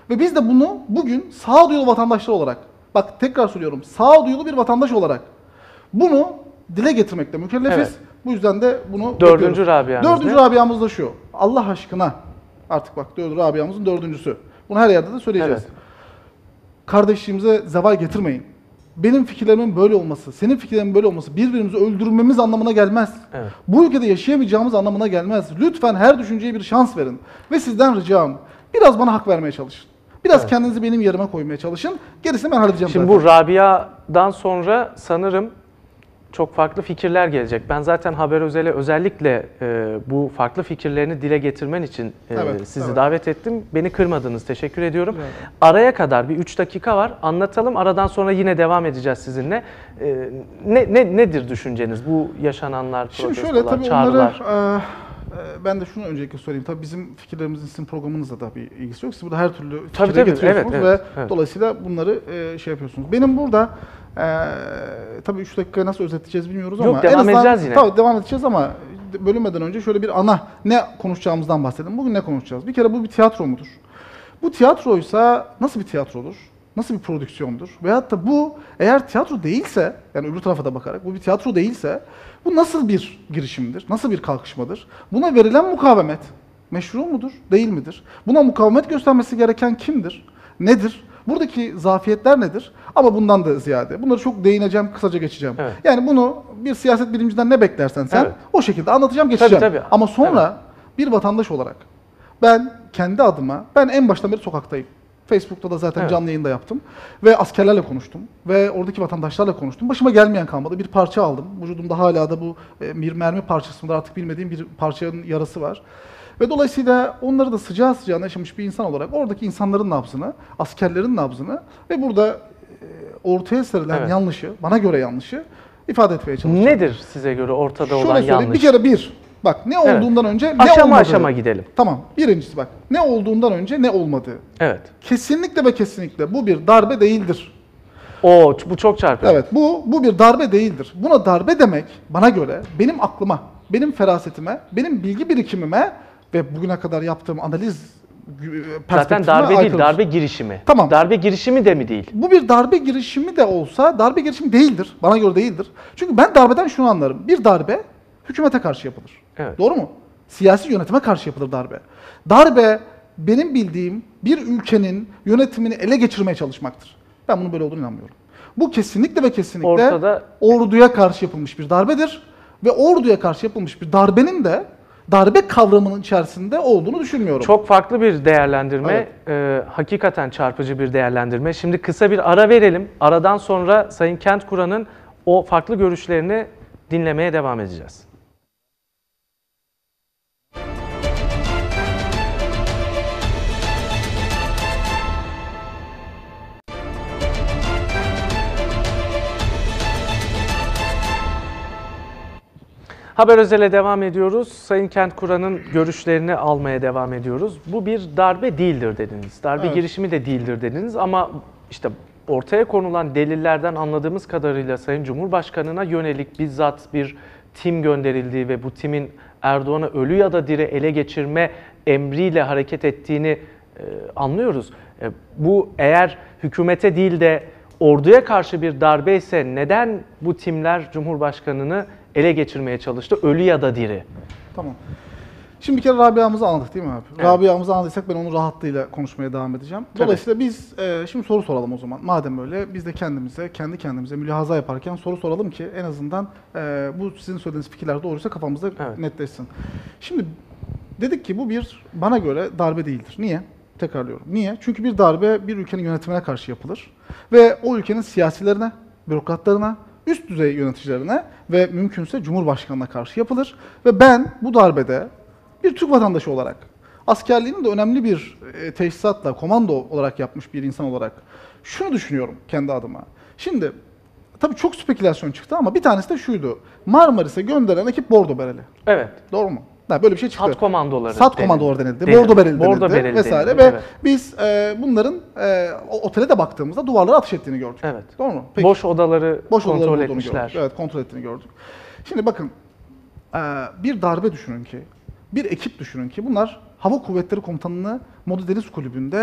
[SPEAKER 5] Ve biz de bunu bugün sağduyulu vatandaşlar olarak, bak tekrar söylüyorum, sağduyulu bir vatandaş olarak bunu dile getirmekle mükellefiz.
[SPEAKER 1] Evet.
[SPEAKER 5] Bu yüzden de bunu
[SPEAKER 1] Dördüncü
[SPEAKER 5] yapıyoruz.
[SPEAKER 1] Rabia'mız
[SPEAKER 5] Dördüncü
[SPEAKER 1] ne?
[SPEAKER 5] Rabia'mız da şu. Allah aşkına, artık bak Rabia'mızın dördüncüsü. Bunu her yerde de söyleyeceğiz.
[SPEAKER 1] Evet.
[SPEAKER 5] Kardeşliğimize zeval getirmeyin. Benim fikirlerimin böyle olması, senin fikirlerinin böyle olması birbirimizi öldürmemiz anlamına gelmez.
[SPEAKER 1] Evet.
[SPEAKER 5] Bu ülkede yaşayamayacağımız anlamına gelmez. Lütfen her düşünceye bir şans verin. Ve sizden ricam, biraz bana hak vermeye çalışın. Biraz kendinizi benim yerime koymaya çalışın. Gerisini ben halledeceğim
[SPEAKER 1] Şimdi
[SPEAKER 5] zaten.
[SPEAKER 1] bu Rabia'dan sonra sanırım çok farklı fikirler gelecek. Ben zaten Haber Özel'e özellikle bu farklı fikirlerini dile getirmen için sizi davet ettim. Beni kırmadınız. Teşekkür ediyorum.
[SPEAKER 5] Evet.
[SPEAKER 1] Araya kadar bir 3 dakika var. Anlatalım. Aradan sonra yine devam edeceğiz sizinle. Nedir düşünceniz? Bu yaşananlar,
[SPEAKER 5] Şimdi
[SPEAKER 1] protestolar,
[SPEAKER 5] şöyle tabii
[SPEAKER 1] çağrılar.
[SPEAKER 5] onları ben de şunu öncelikle söyleyeyim. Tabii bizim fikirlerimizin sizin programınızla da bir ilgisi yok. Siz burada her türlü fikirleri
[SPEAKER 1] Tabii,
[SPEAKER 5] getiriyorsunuz
[SPEAKER 1] evet,
[SPEAKER 5] ve
[SPEAKER 1] evet.
[SPEAKER 5] dolayısıyla bunları şey yapıyorsunuz. Benim burada tabii 3 dakikaya nasıl özetleyeceğiz bilmiyoruz
[SPEAKER 1] Yok,
[SPEAKER 5] ama
[SPEAKER 1] devam
[SPEAKER 5] en azından,
[SPEAKER 1] edeceğiz yine.
[SPEAKER 5] Tabii devam edeceğiz ama bölünmeden önce şöyle bir ne konuşacağımızdan bahsedelim. Bugün ne konuşacağız? Bir kere bu bir tiyatro mudur? Bu tiyatroysa nasıl bir tiyatrodur? Nasıl bir prodüksiyondur? Veyahut da bu eğer tiyatro değilse, yani öbür tarafa da bakarak bu bir tiyatro değilse bu nasıl bir girişimdir? Nasıl bir kalkışmadır? Buna verilen mukavemet meşru mudur? Değil midir? Buna mukavemet göstermesi gereken kimdir? Nedir? Buradaki zafiyetler nedir? Ama bundan da ziyade. Bunları çok değineceğim, kısaca geçeceğim.
[SPEAKER 1] Evet.
[SPEAKER 5] Yani bunu bir siyaset bilimciden ne beklersen sen
[SPEAKER 1] Evet.
[SPEAKER 5] o şekilde anlatacağım, geçeceğim.
[SPEAKER 1] Tabii.
[SPEAKER 5] Ama sonra bir vatandaş olarak ben kendi adıma, ben en baştan beri sokaktayım. Facebook'ta da zaten
[SPEAKER 1] Evet.
[SPEAKER 5] canlı yayında yaptım. Ve askerlerle konuştum. Ve oradaki vatandaşlarla konuştum. Başıma gelmeyen kalmadı. Bir parça aldım. Vücudumda hala da bu bir mermi parçası mıdır artık bilmediğim bir parçanın yarası var. Ve dolayısıyla onları da sıcağı sıcağına yaşamış bir insan olarak oradaki insanların nabzını, askerlerin nabzını ve burada ortaya serilen
[SPEAKER 1] Evet.
[SPEAKER 5] yanlışı, bana göre yanlışı ifade etmeye çalışacağım.
[SPEAKER 1] Nedir size göre ortada
[SPEAKER 5] Şöyle
[SPEAKER 1] olan
[SPEAKER 5] söyleyeyim,
[SPEAKER 1] yanlış?
[SPEAKER 5] bir kere bak ne olduğundan önce ne
[SPEAKER 1] Aşama
[SPEAKER 5] olmadığı.
[SPEAKER 1] aşama gidelim.
[SPEAKER 5] Tamam, birincisi bak, ne olduğundan önce ne olmadığı.
[SPEAKER 1] Evet.
[SPEAKER 5] Kesinlikle ve kesinlikle bu bir darbe değildir.
[SPEAKER 1] Bu çok çarpıcı.
[SPEAKER 5] Evet, bu bir darbe değildir. Buna darbe demek bana göre benim aklıma, benim ferasetime, benim bilgi birikimime ve bugüne kadar yaptığım analiz perspektifime
[SPEAKER 1] Zaten darbe değil,
[SPEAKER 5] aykırıdır.
[SPEAKER 1] darbe girişimi.
[SPEAKER 5] Tamam.
[SPEAKER 1] Darbe girişimi de mi değil?
[SPEAKER 5] Bu bir darbe girişimi de olsa darbe girişimi değildir. Bana göre değildir. Çünkü ben darbeden şunu anlarım. Bir darbe hükümete karşı yapılır.
[SPEAKER 1] Evet.
[SPEAKER 5] Doğru mu? Siyasi yönetime karşı yapılır darbe. Darbe benim bildiğim bir ülkenin yönetimini ele geçirmeye çalışmaktır. Ben bunun böyle olduğunu inanmıyorum. Bu kesinlikle ve kesinlikle
[SPEAKER 1] Ortada-
[SPEAKER 5] orduya karşı yapılmış bir darbedir. Ve orduya karşı yapılmış bir darbenin de darbe kavramının içerisinde olduğunu düşünmüyorum.
[SPEAKER 1] Çok farklı bir değerlendirme, hakikaten çarpıcı bir değerlendirme. Şimdi kısa bir ara verelim. Aradan sonra Sayın Kentkura'nın o farklı görüşlerini dinlemeye devam edeceğiz. Haber Özel'e devam ediyoruz. Sayın Kentkura'nın görüşlerini almaya devam ediyoruz. Bu bir darbe değildir dediniz. Darbe
[SPEAKER 5] Evet.
[SPEAKER 1] girişimi de değildir dediniz ama işte ortaya konulan delillerden anladığımız kadarıyla Sayın Cumhurbaşkanı'na yönelik bizzat bir tim gönderildiği ve bu timin Erdoğan'ı ölü ya da diri ele geçirme emriyle hareket ettiğini anlıyoruz. Bu eğer hükümete değil de orduya karşı bir darbe ise neden bu timler Cumhurbaşkanı'nı ele geçirmeye çalıştı, ölü ya da diri?
[SPEAKER 5] Tamam. Şimdi bir kere Rabia'mızı anladık değil mi abi?
[SPEAKER 1] Evet.
[SPEAKER 5] Rabia'mızı anladıysak ben onun rahatlığıyla konuşmaya devam edeceğim.
[SPEAKER 1] Tabii.
[SPEAKER 5] Dolayısıyla biz şimdi soru soralım o zaman. Madem öyle biz de kendi kendimize mülahaza yaparken soru soralım ki en azından bu sizin söylediğiniz fikirler doğruysa kafamızda
[SPEAKER 1] Evet.
[SPEAKER 5] netleşsin. Şimdi dedik ki bu bir bana göre darbe değildir. Niye? Tekrarlıyorum. Niye? Çünkü bir darbe bir ülkenin yönetimine karşı yapılır. Ve o ülkenin siyasilerine, bürokratlarına, üst düzey yöneticilerine ve mümkünse Cumhurbaşkanı'na karşı yapılır. Ve ben bu darbede bir Türk vatandaşı olarak, askerliğini de önemli bir teşhisatla, komando olarak yapmış bir insan olarak şunu düşünüyorum kendi adıma. Şimdi tabii çok spekülasyon çıktı ama bir tanesi de şuydu. Marmaris'e gönderen ekip Bordo Bereli.
[SPEAKER 1] Evet.
[SPEAKER 5] Doğru mu? Ha, böyle bir şey çıktı.
[SPEAKER 1] Sat komandoları.
[SPEAKER 5] Sat komandoları denildi.
[SPEAKER 1] denildi.
[SPEAKER 5] Bordo Bereli
[SPEAKER 1] Bordo
[SPEAKER 5] denildi
[SPEAKER 1] Bereli
[SPEAKER 5] vesaire
[SPEAKER 1] denildi,
[SPEAKER 5] ve
[SPEAKER 1] evet.
[SPEAKER 5] biz bunların otele de baktığımızda duvarlara ateş ettiğini gördük.
[SPEAKER 1] Evet.
[SPEAKER 5] Doğru mu? Peki.
[SPEAKER 1] Boş odaları
[SPEAKER 5] Boş
[SPEAKER 1] kontrol
[SPEAKER 5] odaların olduğunu
[SPEAKER 1] etmişler.
[SPEAKER 5] gördük. Evet, kontrol ettiğini gördük. Şimdi bakın, bir darbe düşünün ki, bir ekip düşünün ki bunlar Hava Kuvvetleri Komutanlığı Modu Deniz Kulübü'nde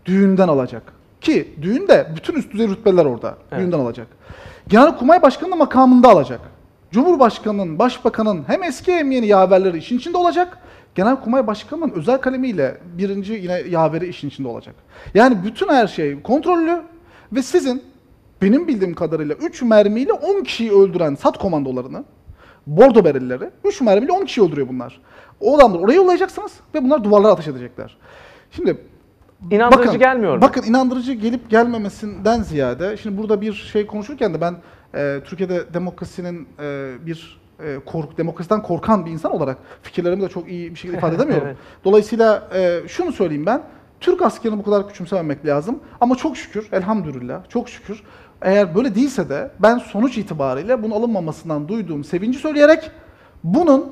[SPEAKER 5] düğünden alacak. Ki düğünde bütün üst düzey rütbeler orada.
[SPEAKER 1] Evet.
[SPEAKER 5] Düğünden alacak. Genelkurmay Başkanı'nın makamında alacak. Cumhurbaşkanı'nın, başbakanın hem eski hem yeni yaverleri işin içinde olacak. Genelkurmay Başkanı'nın özel kalemiyle birinci yine yaveri işin içinde olacak. Yani bütün her şey kontrollü ve sizin benim bildiğim kadarıyla 3 mermiyle 10 kişiyi öldüren SAT komandolarını, bordo berelileri 3 mermiyle 10 kişi öldürüyor bunlar. O adamları oraya yollayacaksınız ve bunlar duvarlara ateş edecekler. Şimdi
[SPEAKER 1] İnandırıcı gelmiyor mu?
[SPEAKER 5] Bakın inandırıcı gelip gelmemesinden ziyade, şimdi burada bir şey konuşurken de ben Türkiye'de demokrasinin demokrasiden korkan bir insan olarak fikirlerimi de çok iyi bir şekilde ifade edemiyorum.
[SPEAKER 1] Evet.
[SPEAKER 5] Dolayısıyla şunu söyleyeyim ben, Türk askerini bu kadar küçümsememek lazım. Ama çok şükür, elhamdülillah, çok şükür, eğer böyle değilse de ben sonuç itibariyle bunun alınmamasından duyduğum sevinci söyleyerek bunun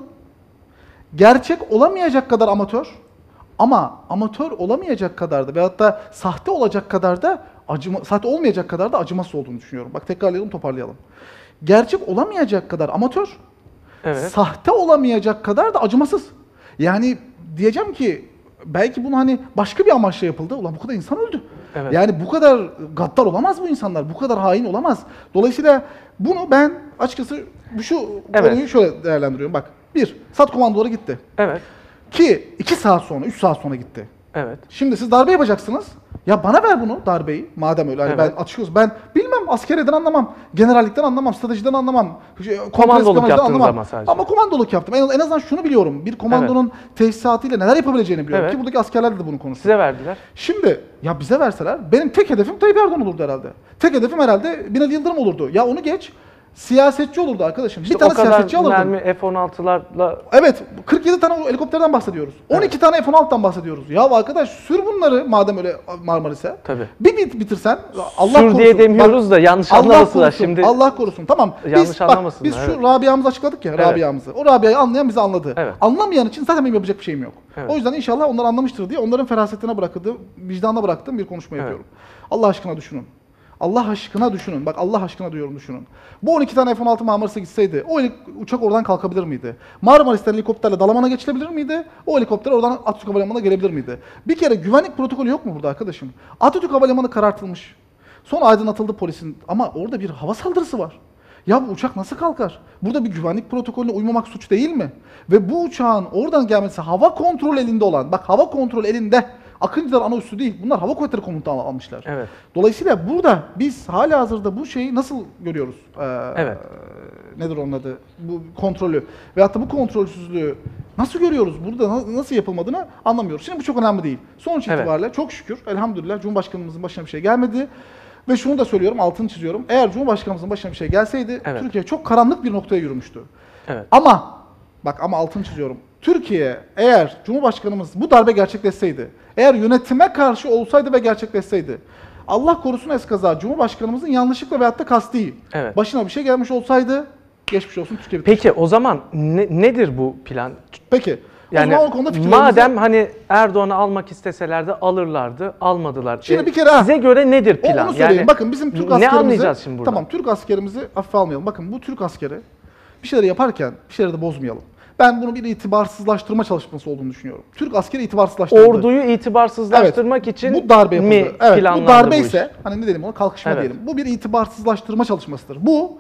[SPEAKER 5] gerçek olamayacak kadar amatör ama amatör olamayacak kadar da veyahut da sahte olacak kadar da sahte olmayacak kadar da acımasız olduğunu düşünüyorum. Bak tekrarlayalım, toparlayalım. Gerçek olamayacak kadar amatör,
[SPEAKER 1] Evet.
[SPEAKER 5] sahte olamayacak kadar da acımasız. Yani diyeceğim ki belki bunu hani başka bir amaçla yapıldı. Ulan bu kadar insan öldü.
[SPEAKER 1] Evet.
[SPEAKER 5] Yani bu kadar gaddar olamaz bu insanlar. Bu kadar hain olamaz. Dolayısıyla bunu ben açıkçası şu
[SPEAKER 1] Evet.
[SPEAKER 5] konuyu şöyle değerlendiriyorum. Bak, bir, SAT komandoları gitti.
[SPEAKER 1] Evet.
[SPEAKER 5] Ki 2 saat sonra, 3 saat sonra gitti.
[SPEAKER 1] Evet.
[SPEAKER 5] Şimdi siz darbe yapacaksınız. Ya bana ver bunu, darbeyi. Madem öyle. Hani
[SPEAKER 1] Evet.
[SPEAKER 5] ben açıkçası ben bilmem, askeriyeden anlamam, generallikten anlamam, stratejiden anlamam.
[SPEAKER 1] Komandoluk yaptınız ama sadece.
[SPEAKER 5] Ama komandoluk yaptım. En azından şunu biliyorum. Bir komandonun tesisatıyla neler yapabileceğini biliyorum.
[SPEAKER 1] Evet.
[SPEAKER 5] Ki buradaki askerlerle de bunu konuştuk.
[SPEAKER 1] Size verdiler.
[SPEAKER 5] Şimdi ya bize verseler benim tek hedefim Tayyip Erdoğan olurdu herhalde. Tek hedefim herhalde Binali Yıldırım olurdu. Ya onu geç. Siyasetçi olurdu arkadaşım. Bir tane
[SPEAKER 1] o kadar
[SPEAKER 5] siyasetçi alırdım.
[SPEAKER 1] mermi F-16'larla
[SPEAKER 5] Evet, 47 tane helikopterden bahsediyoruz. 12 tane F-16'dan bahsediyoruz. Ya arkadaş sür bunları madem öyle Marmaris'e.
[SPEAKER 1] Tabii.
[SPEAKER 5] Bir bitirsen Allah
[SPEAKER 1] sür
[SPEAKER 5] korusun.
[SPEAKER 1] diye demiyoruz
[SPEAKER 5] Bak,
[SPEAKER 1] da yanlış
[SPEAKER 5] Allah
[SPEAKER 1] anlamasınlar
[SPEAKER 5] korusun,
[SPEAKER 1] şimdi.
[SPEAKER 5] Allah korusun. Tamam.
[SPEAKER 1] Yanlış anlamasınlar,
[SPEAKER 5] Biz şu
[SPEAKER 1] evet.
[SPEAKER 5] Rabia'mızı açıkladık ya,
[SPEAKER 1] Evet.
[SPEAKER 5] Rabia'mızı. O Rabia'yı anlayan bizi anladı.
[SPEAKER 1] Evet.
[SPEAKER 5] Anlamayan için zaten benim yapacak bir şeyim yok.
[SPEAKER 1] Evet.
[SPEAKER 5] O yüzden inşallah onlar anlamıştır diye onların ferasetine bırakıldı, vicdanına bıraktığım bir konuşma
[SPEAKER 1] Evet.
[SPEAKER 5] yapıyorum. Allah aşkına düşünün. Allah aşkına düşünün. Bak Allah aşkına diyorum, düşünün. Bu 12 tane F-16 Marmaris'e gitseydi o uçak oradan kalkabilir miydi? Marmaris'ten helikopterle Dalaman'a geçilebilir miydi? O helikopter oradan Atatürk Havalimanı'na gelebilir miydi? Bir kere güvenlik protokolü yok mu burada arkadaşım? Atatürk Havalimanı karartılmış. Sonra aydınlatıldı polisin ama orada bir hava saldırısı var. Ya bu uçak nasıl kalkar? Burada bir güvenlik protokolüne uymamak suç değil mi? Ve bu uçağın oradan gelmesi hava kontrol elinde olan, bak hava kontrol elinde, Akıncılar ana üssü değil. Bunlar hava kuvvetleri komutanı almışlar.
[SPEAKER 1] Evet.
[SPEAKER 5] Dolayısıyla burada biz halihazırda bu şeyi nasıl görüyoruz?
[SPEAKER 1] Evet.
[SPEAKER 5] Nedir onun adı? Bu kontrolü veyahut da bu kontrolsüzlüğü nasıl görüyoruz? Burada nasıl yapılmadığını anlamıyoruz. Şimdi bu çok önemli değil. Sonuç
[SPEAKER 1] Evet.
[SPEAKER 5] itibariyle çok şükür elhamdülillah Cumhurbaşkanımızın başına bir şey gelmedi. Ve şunu da söylüyorum, altını çiziyorum. Eğer Cumhurbaşkanımızın başına bir şey gelseydi
[SPEAKER 1] Evet.
[SPEAKER 5] Türkiye çok karanlık bir noktaya yürümüştü.
[SPEAKER 1] Evet.
[SPEAKER 5] Ama bak ama altını çiziyorum. Türkiye eğer Cumhurbaşkanımız bu darbe gerçekleşseydi, eğer yönetime karşı olsaydı ve gerçekleşseydi, Allah korusun eskaza Cumhurbaşkanımızın yanlışlıkla veyahut da kasti
[SPEAKER 1] Evet.
[SPEAKER 5] başına bir şey gelmiş olsaydı geçmiş olsun Türkiye bitmiş.
[SPEAKER 1] Peki o zaman nedir bu plan?
[SPEAKER 5] Peki.
[SPEAKER 1] Yani
[SPEAKER 5] o zaman o konuda fikirlerimizi-
[SPEAKER 1] madem hani Erdoğan'ı almak isteselerdi alırlardı, almadılar.
[SPEAKER 5] Şimdi bir kere
[SPEAKER 1] size göre nedir plan?
[SPEAKER 5] Onu söyleyeyim. Bakın bizim Türk
[SPEAKER 1] ne
[SPEAKER 5] askerimizi...
[SPEAKER 1] anlayacağız şimdi burada?
[SPEAKER 5] Tamam, Türk askerimizi hafife almayalım. Bakın bu Türk askeri bir şeyleri yaparken bir şeyleri de bozmayalım. Ben bunu bir itibarsızlaştırma çalışması olduğunu düşünüyorum. Türk askeri itibarsızlaştırıldı.
[SPEAKER 1] Orduyu itibarsızlaştırmak için
[SPEAKER 5] bu darbe yapıldı.
[SPEAKER 1] mi
[SPEAKER 5] Evet,
[SPEAKER 1] planlandı
[SPEAKER 5] bu darbe
[SPEAKER 1] iş?
[SPEAKER 5] ise hani ne diyelim ona, kalkışma
[SPEAKER 1] Evet.
[SPEAKER 5] diyelim. Bu bir itibarsızlaştırma çalışmasıdır. Bu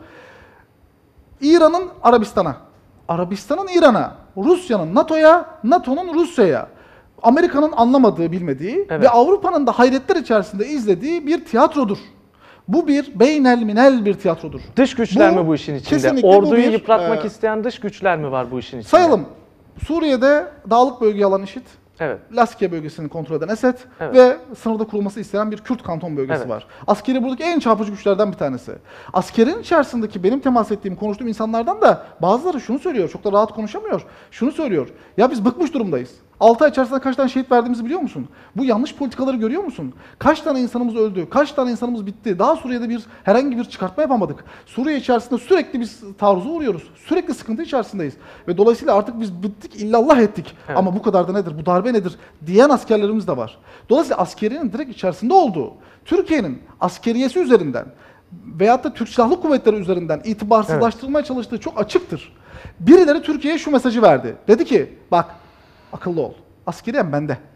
[SPEAKER 5] İran'ın Arabistan'a, Arabistan'ın İran'a, Rusya'nın NATO'ya, NATO'nun Rusya'ya, Amerika'nın anlamadığı, bilmediği
[SPEAKER 1] Evet.
[SPEAKER 5] ve Avrupa'nın da hayretler içerisinde izlediği bir tiyatrodur. Bu bir beynelminel bir tiyatrodur.
[SPEAKER 1] Dış güçler
[SPEAKER 5] Bu
[SPEAKER 1] mi bu işin içinde?
[SPEAKER 5] kesinlikle bu
[SPEAKER 1] Orduyu
[SPEAKER 5] bir,
[SPEAKER 1] yıpratmak isteyen dış güçler mi var bu işin içinde?
[SPEAKER 5] Sayalım. Suriye'de dağlık bölgeyi alan IŞİD,
[SPEAKER 1] Evet.
[SPEAKER 5] Laskiye bölgesini kontrol eden Esed
[SPEAKER 1] Evet.
[SPEAKER 5] ve sınırda kurulması istenen bir Kürt kanton bölgesi
[SPEAKER 1] Evet.
[SPEAKER 5] var. Askeri buradaki en çarpıcı güçlerden bir tanesi. Askerin içerisindeki benim temas ettiğim, konuştuğum insanlardan da bazıları şunu söylüyor, çok da rahat konuşamıyor. Şunu söylüyor, ya biz bıkmış durumdayız. 6 ay içerisinde kaç tane şehit verdiğimizi biliyor musun? Bu yanlış politikaları görüyor musun? Kaç tane insanımız öldü? Kaç tane insanımız bitti? Daha Suriye'de herhangi bir çıkartma yapamadık. Suriye içerisinde sürekli biz taarruza uğruyoruz. Sürekli sıkıntı içerisindeyiz. Ve dolayısıyla artık biz bittik, illallah ettik.
[SPEAKER 1] Evet.
[SPEAKER 5] Ama bu kadar da nedir? Bu darbe nedir? Diyen askerlerimiz de var. Dolayısıyla askerinin direkt içerisinde olduğu, Türkiye'nin askeriyesi üzerinden veyahut da Türk Silahlı Kuvvetleri üzerinden itibarsızlaştırılmaya çalıştığı çok açıktır. Birileri Türkiye'ye şu mesajı verdi. Dedi ki, bak akıllı ol. Askeriyen bende.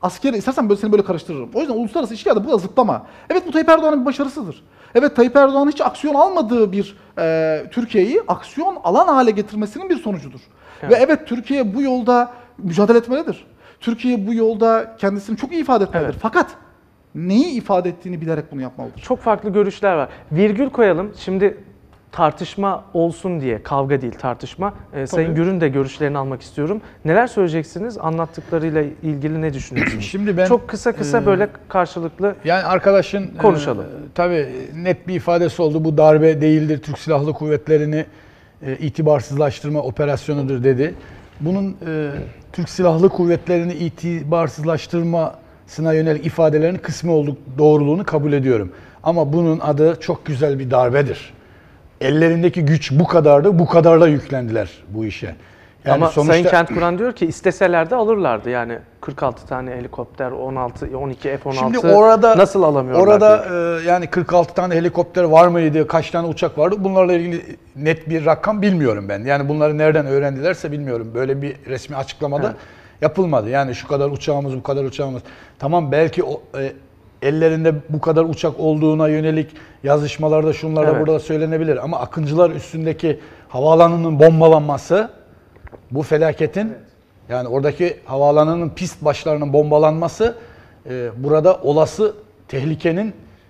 [SPEAKER 5] Askeri istersen böyle seni böyle karıştırırım. O yüzden uluslararası ilişkilerde bu zıplama. Evet bu Tayyip Erdoğan'ın bir başarısıdır. Evet Tayyip Erdoğan hiç aksiyon almadığı bir Türkiye'yi aksiyon alan hale getirmesinin bir sonucudur.
[SPEAKER 1] Evet.
[SPEAKER 5] Ve evet Türkiye bu yolda mücadele etmelidir. Türkiye bu yolda kendisini çok iyi ifade etmelidir.
[SPEAKER 1] Evet.
[SPEAKER 5] Fakat neyi ifade ettiğini bilerek bunu yapmalıdır.
[SPEAKER 1] Çok farklı görüşler var. Virgül koyalım. Şimdi tartışma olsun diye, kavga değil tartışma. Sayın Gür'ün de görüşlerini almak istiyorum. Neler söyleyeceksiniz? Anlattıklarıyla ilgili ne düşünüyorsunuz?
[SPEAKER 2] Şimdi ben
[SPEAKER 1] çok kısa böyle karşılıklı
[SPEAKER 2] yani arkadaşın
[SPEAKER 1] konuşalım.
[SPEAKER 2] Tabii net bir ifadesi oldu. Bu darbe değildir. Türk Silahlı Kuvvetleri'ni itibarsızlaştırma operasyonudur dedi. Bunun Türk Silahlı Kuvvetleri'ni itibarsızlaştırmasına yönelik ifadelerin kısmi doğruluğunu kabul ediyorum. Ama bunun adı çok güzel bir darbedir. Ellerindeki güç bu kadardı, bu kadarla yüklendiler bu işe. Yani
[SPEAKER 1] ama
[SPEAKER 2] sonuçta,
[SPEAKER 1] Sayın Kentkuran diyor ki isteseler de alırlardı. Yani 46 tane helikopter, 12 F-16
[SPEAKER 2] şimdi orada
[SPEAKER 1] nasıl alamıyorlar?
[SPEAKER 2] Orada yani 46 tane helikopter var mıydı, kaç tane uçak vardı? Bunlarla ilgili net bir rakam bilmiyorum ben. Yani bunları nereden öğrendilerse bilmiyorum. Böyle bir resmi açıklamada yapılmadı. Yani şu kadar uçağımız, bu kadar uçağımız. Tamam belki ellerinde bu kadar uçak olduğuna yönelik yazışmalarda şunlarda burada söylenebilir. Ama Akıncılar üstündeki havaalanının bombalanması bu felaketin yani oradaki havaalanının pist başlarının bombalanması burada olası tehlikenin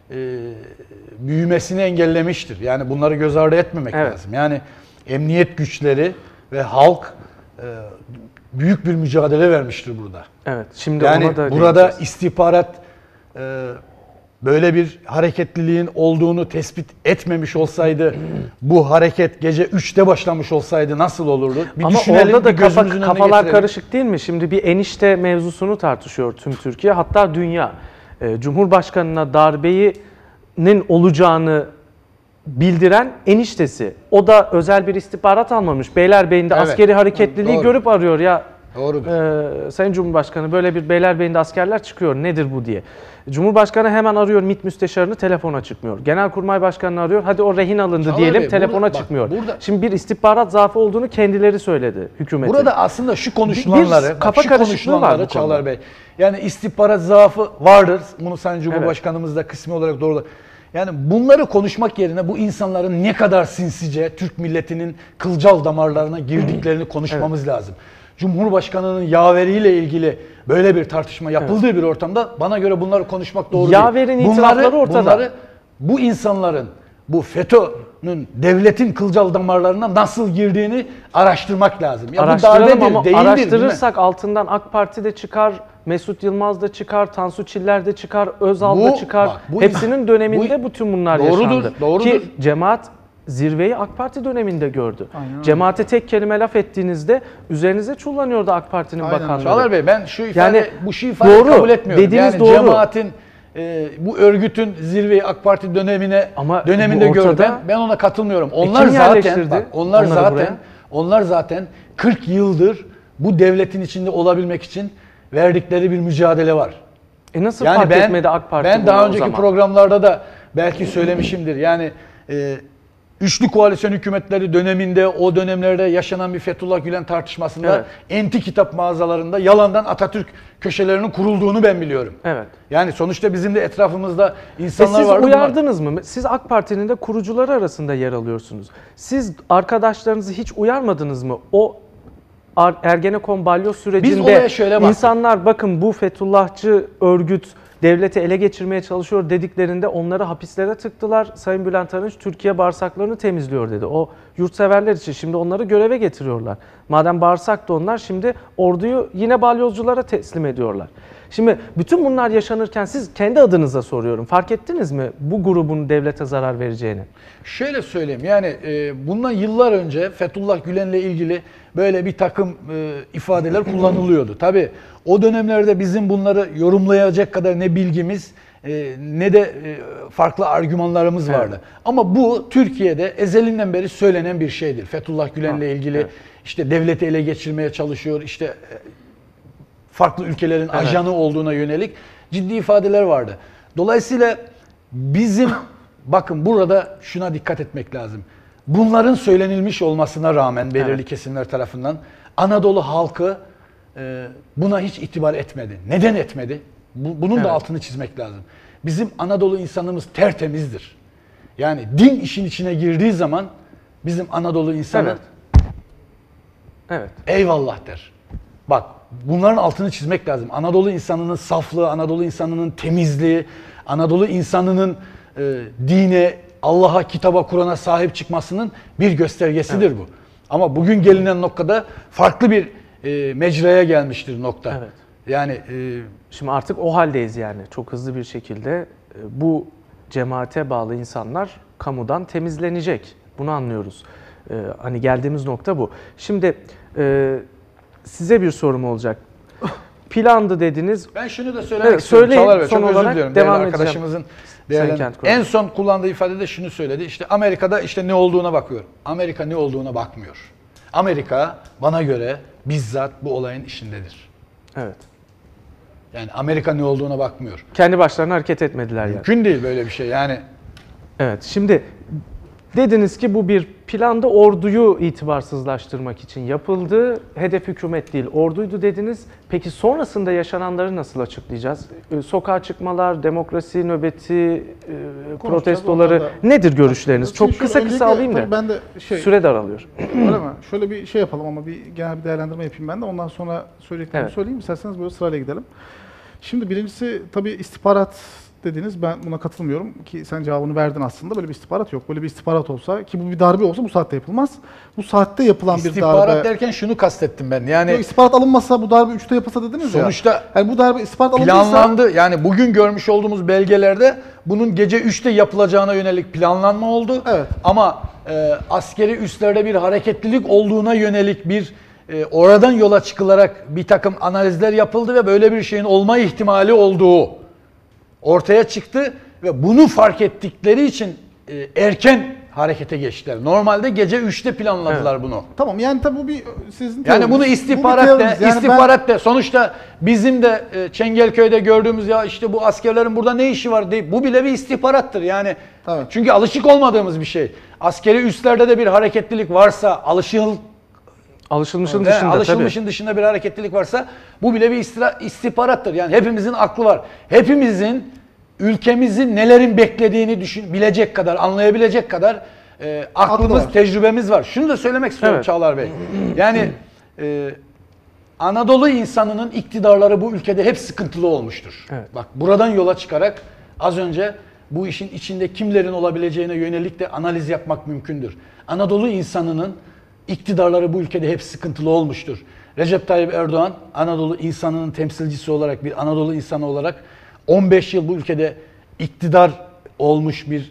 [SPEAKER 2] büyümesini engellemiştir. Yani bunları göz ardı etmemek lazım. Yani emniyet güçleri ve halk büyük bir mücadele vermiştir burada.
[SPEAKER 1] Evet. Şimdi
[SPEAKER 2] yani
[SPEAKER 1] ona da
[SPEAKER 2] burada
[SPEAKER 1] değineceğiz.
[SPEAKER 2] istihbarat böyle bir hareketliliğin olduğunu tespit etmemiş olsaydı, bu hareket gece 3'te başlamış olsaydı nasıl olurdu? Bir
[SPEAKER 1] ama
[SPEAKER 2] düşünelim,
[SPEAKER 1] orada da
[SPEAKER 2] bir gözümüzün önüne
[SPEAKER 1] kafalar
[SPEAKER 2] getirelim.
[SPEAKER 1] karışık değil mi? Şimdi bir enişte mevzusunu tartışıyor tüm Türkiye, hatta dünya. Cumhurbaşkanına darbenin olacağını bildiren eniştesi. O da özel bir istihbarat almamış. Beylerbeyi'nde askeri hareketliliği görüp arıyor ya.
[SPEAKER 2] Doğrudur.
[SPEAKER 1] Sayın Cumhurbaşkanı böyle bir Beylerbeyi'nde askerler çıkıyor nedir bu diye. Cumhurbaşkanı hemen arıyor MİT müsteşarını, telefona çıkmıyor. Genelkurmay Başkanı'nı arıyor, hadi o rehin alındı
[SPEAKER 2] Çağlar
[SPEAKER 1] diyelim,
[SPEAKER 2] Bey,
[SPEAKER 1] telefona çıkmıyor. Şimdi bir istihbarat zaafı olduğunu kendileri söyledi hükümetin.
[SPEAKER 2] Burada aslında şu konuşulanları,
[SPEAKER 1] kafa karışıklığı var bu
[SPEAKER 2] Çağlar
[SPEAKER 1] konuda.
[SPEAKER 2] Bey. Yani istihbarat zaafı vardır. Bunu Sayın Cumhurbaşkanımız da kısmi olarak doğru. Yani bunları konuşmak yerine bu insanların ne kadar sinsice Türk milletinin kılcal damarlarına girdiklerini konuşmamız lazım. Cumhurbaşkanının yaveriyle ilgili böyle bir tartışma yapıldığı bir ortamda bana göre bunları konuşmak doğru
[SPEAKER 1] Yaverin
[SPEAKER 2] değil.
[SPEAKER 1] itirafları ortada.
[SPEAKER 2] Bu insanların, bu FETÖ'nün devletin kılcal damarlarına nasıl girdiğini araştırmak lazım. Ya bu
[SPEAKER 1] Araştıralım
[SPEAKER 2] darbedir,
[SPEAKER 1] ama
[SPEAKER 2] değildir,
[SPEAKER 1] araştırırsak altından AK Parti de çıkar, Mesut Yılmaz da çıkar, Tansu Çiller de çıkar, Özal da çıkar. Hepsinin döneminde bütün bunlar yaşandı.
[SPEAKER 2] Doğrudur.
[SPEAKER 1] Ki cemaat zirveyi AK Parti döneminde gördü. Cemaate tek kelime laf ettiğinizde üzerinize çullanıyordu AK Parti'nin bakanları.
[SPEAKER 2] Çağlar Bey ben şu ifadeyi
[SPEAKER 1] doğru,
[SPEAKER 2] kabul etmiyorum.
[SPEAKER 1] dediğiniz
[SPEAKER 2] yani
[SPEAKER 1] doğru.
[SPEAKER 2] Cemaatin bu örgütün zirveyi AK Parti döneminde gördü. Ben ona katılmıyorum. Onlar zaten 40 yıldır bu devletin içinde olabilmek için verdikleri bir mücadele var.
[SPEAKER 1] Nasıl fark etmedi AK Parti
[SPEAKER 2] Ben daha önceki programlarda da belki söylemişimdir. Yani Üçlü koalisyon hükümetleri döneminde, o dönemlerde yaşanan bir Fethullah Gülen tartışmasında enti kitap mağazalarında yalandan Atatürk köşelerinin kurulduğunu ben biliyorum.
[SPEAKER 1] Evet.
[SPEAKER 2] Yani sonuçta bizim de etrafımızda insanlar
[SPEAKER 1] siz
[SPEAKER 2] vardı.
[SPEAKER 1] Siz uyardınız mı? Siz AK Parti'nin de kurucuları arasında yer alıyorsunuz. Siz arkadaşlarınızı hiç uyarmadınız mı? O Ergenekon balyoz sürecinde insanlar bakın bu Fethullahçı örgüt devleti ele geçirmeye çalışıyor dediklerinde onları hapislere tıktılar. Sayın Bülent Arınç Türkiye bağırsaklarını temizliyor dedi. O yurtseverler için şimdi onları göreve getiriyorlar. Madem bağırsak da onlar, şimdi orduyu yine balyozculara teslim ediyorlar. Şimdi bütün bunlar yaşanırken siz kendi adınıza soruyorum. Fark ettiniz mi bu grubun devlete zarar vereceğini?
[SPEAKER 2] Şöyle söyleyeyim, yani bundan yıllar önce Fethullah Gülen'le ilgili böyle bir takım ifadeler kullanılıyordu. Tabii o dönemlerde bizim bunları yorumlayacak kadar ne bilgimiz ne de farklı argümanlarımız vardı. Ama bu Türkiye'de ezelinden beri söylenen bir şeydir. Fethullah Gülen'le ilgili işte devleti ele geçirmeye çalışıyor, işte farklı ülkelerin ajanı olduğuna yönelik ciddi ifadeler vardı. Dolayısıyla bizim bakın burada şuna dikkat etmek lazım. Bunların söylenilmiş olmasına rağmen belirli kesimler tarafından Anadolu halkı buna hiç itibar etmedi. Neden etmedi? Bunun
[SPEAKER 1] Evet.
[SPEAKER 2] da altını çizmek lazım. Bizim Anadolu insanımız tertemizdir. Yani din işin içine girdiği zaman bizim Anadolu insanı
[SPEAKER 1] Evet. Evet.
[SPEAKER 2] eyvallah der. Bak bunların altını çizmek lazım. Anadolu insanının saflığı, Anadolu insanının temizliği, Anadolu insanının dine, Allah'a, kitaba, Kur'an'a sahip çıkmasının bir göstergesidir bu. Ama bugün gelinen noktada farklı bir mecraya gelmiştir nokta.
[SPEAKER 1] Evet.
[SPEAKER 2] Yani
[SPEAKER 1] Şimdi artık o haldeyiz yani. Çok hızlı bir şekilde bu cemaate bağlı insanlar kamudan temizlenecek. Bunu anlıyoruz. Hani geldiğimiz nokta bu. Şimdi size bir sorum olacak. Plandı dediniz.
[SPEAKER 2] ben şunu da söylemek
[SPEAKER 1] Evet,
[SPEAKER 2] istiyorum.
[SPEAKER 1] söyleyin,
[SPEAKER 2] Çağlar Bey,
[SPEAKER 1] son
[SPEAKER 2] çok özür
[SPEAKER 1] olarak
[SPEAKER 2] diliyorum.
[SPEAKER 1] devam
[SPEAKER 2] Değerli
[SPEAKER 1] edeceğim.
[SPEAKER 2] arkadaşımızın
[SPEAKER 1] Senkent Kurulu.
[SPEAKER 2] en son kullandığı ifadede şunu söyledi. İşte Amerika'da işte ne olduğuna bakıyor. Amerika ne olduğuna bakmıyor. Amerika bana göre bizzat bu olayın işindedir.
[SPEAKER 1] Evet.
[SPEAKER 2] Yani Amerika ne olduğuna bakmıyor.
[SPEAKER 1] Kendi başlarına hareket etmediler yani.
[SPEAKER 2] Mümkün değil böyle bir şey. Yani
[SPEAKER 1] Evet. Şimdi dediniz ki bu bir planda orduyu itibarsızlaştırmak için yapıldı. Hedef hükümet değil, orduydu dediniz. Peki sonrasında yaşananları nasıl açıklayacağız? Sokağa çıkmalar, demokrasi nöbeti, protestoları
[SPEAKER 5] onları da.
[SPEAKER 1] nedir görüşleriniz?
[SPEAKER 5] Şimdi
[SPEAKER 1] Çok
[SPEAKER 5] şöyle
[SPEAKER 1] kısa
[SPEAKER 5] öncelikle
[SPEAKER 1] alayım da.
[SPEAKER 5] tabii ben de
[SPEAKER 1] Süre daralıyor.
[SPEAKER 5] Öyle mi? Şöyle bir şey yapalım ama bir genel bir değerlendirme yapayım ben de. Ondan sonra söyleyeceklerimi
[SPEAKER 1] Evet.
[SPEAKER 5] söyleyeyim. İsterseniz böyle sırayla gidelim. Şimdi birincisi tabii istihbarat dediniz. Ben buna katılmıyorum ki sen cevabını verdin aslında. Böyle bir istihbarat yok. Böyle bir istihbarat olsa ki bu bir darbe olsa bu saatte yapılmaz. Bu saatte yapılan bir
[SPEAKER 2] istihbarat
[SPEAKER 5] darbe.
[SPEAKER 2] derken şunu kastettim ben. Yani
[SPEAKER 5] Yok, istihbarat alınmasa bu darbe 3'te yapılsa dediniz ya.
[SPEAKER 2] sonuçta
[SPEAKER 5] Yani bu darbe istihbarat alındıysa
[SPEAKER 2] planlandı. Yani bugün görmüş olduğumuz belgelerde bunun gece 3'te yapılacağına yönelik planlanma oldu.
[SPEAKER 5] Evet.
[SPEAKER 2] Ama askeri üslerde bir hareketlilik olduğuna yönelik bir oradan yola çıkılarak bir takım analizler yapıldı ve böyle bir şeyin olma ihtimali olduğu ortaya çıktı ve bunu fark ettikleri için erken harekete geçtiler. Normalde gece 3'te planladılar bunu.
[SPEAKER 5] tamam yani tabii bu bir sizin
[SPEAKER 2] Yani
[SPEAKER 5] teoriniz.
[SPEAKER 2] bunu
[SPEAKER 5] Bu bir
[SPEAKER 2] istihbarat
[SPEAKER 5] teoriniz.
[SPEAKER 2] de,
[SPEAKER 5] Yani ben-
[SPEAKER 2] istihbarat de. Sonuçta bizim de Çengelköy'de gördüğümüz ya işte bu askerlerin burada ne işi var diye bu bile bir istihbarattır. Yani
[SPEAKER 5] Evet.
[SPEAKER 2] çünkü alışık olmadığımız bir şey. Askeri üslerde de bir hareketlilik varsa,
[SPEAKER 1] Alışılmışın dışında
[SPEAKER 2] alışılmışın dışında bir hareketlilik varsa bu bile bir istihbarattır. Yani hepimizin aklı var. Hepimizin ülkemizin nelerin beklediğini bilecek kadar, anlayabilecek kadar aklımız,
[SPEAKER 5] var.
[SPEAKER 2] tecrübemiz var. Şunu da söylemek istiyorum
[SPEAKER 1] Evet.
[SPEAKER 2] Çağlar Bey. Yani Anadolu insanının iktidarları bu ülkede hep sıkıntılı olmuştur.
[SPEAKER 1] Evet.
[SPEAKER 2] Bak buradan yola çıkarak az önce bu işin içinde kimlerin olabileceğine yönelik de analiz yapmak mümkündür. Anadolu insanının iktidarları bu ülkede hep sıkıntılı olmuştur. Recep Tayyip Erdoğan Anadolu insanının temsilcisi olarak, bir Anadolu insanı olarak 15 yıl bu ülkede iktidar olmuş bir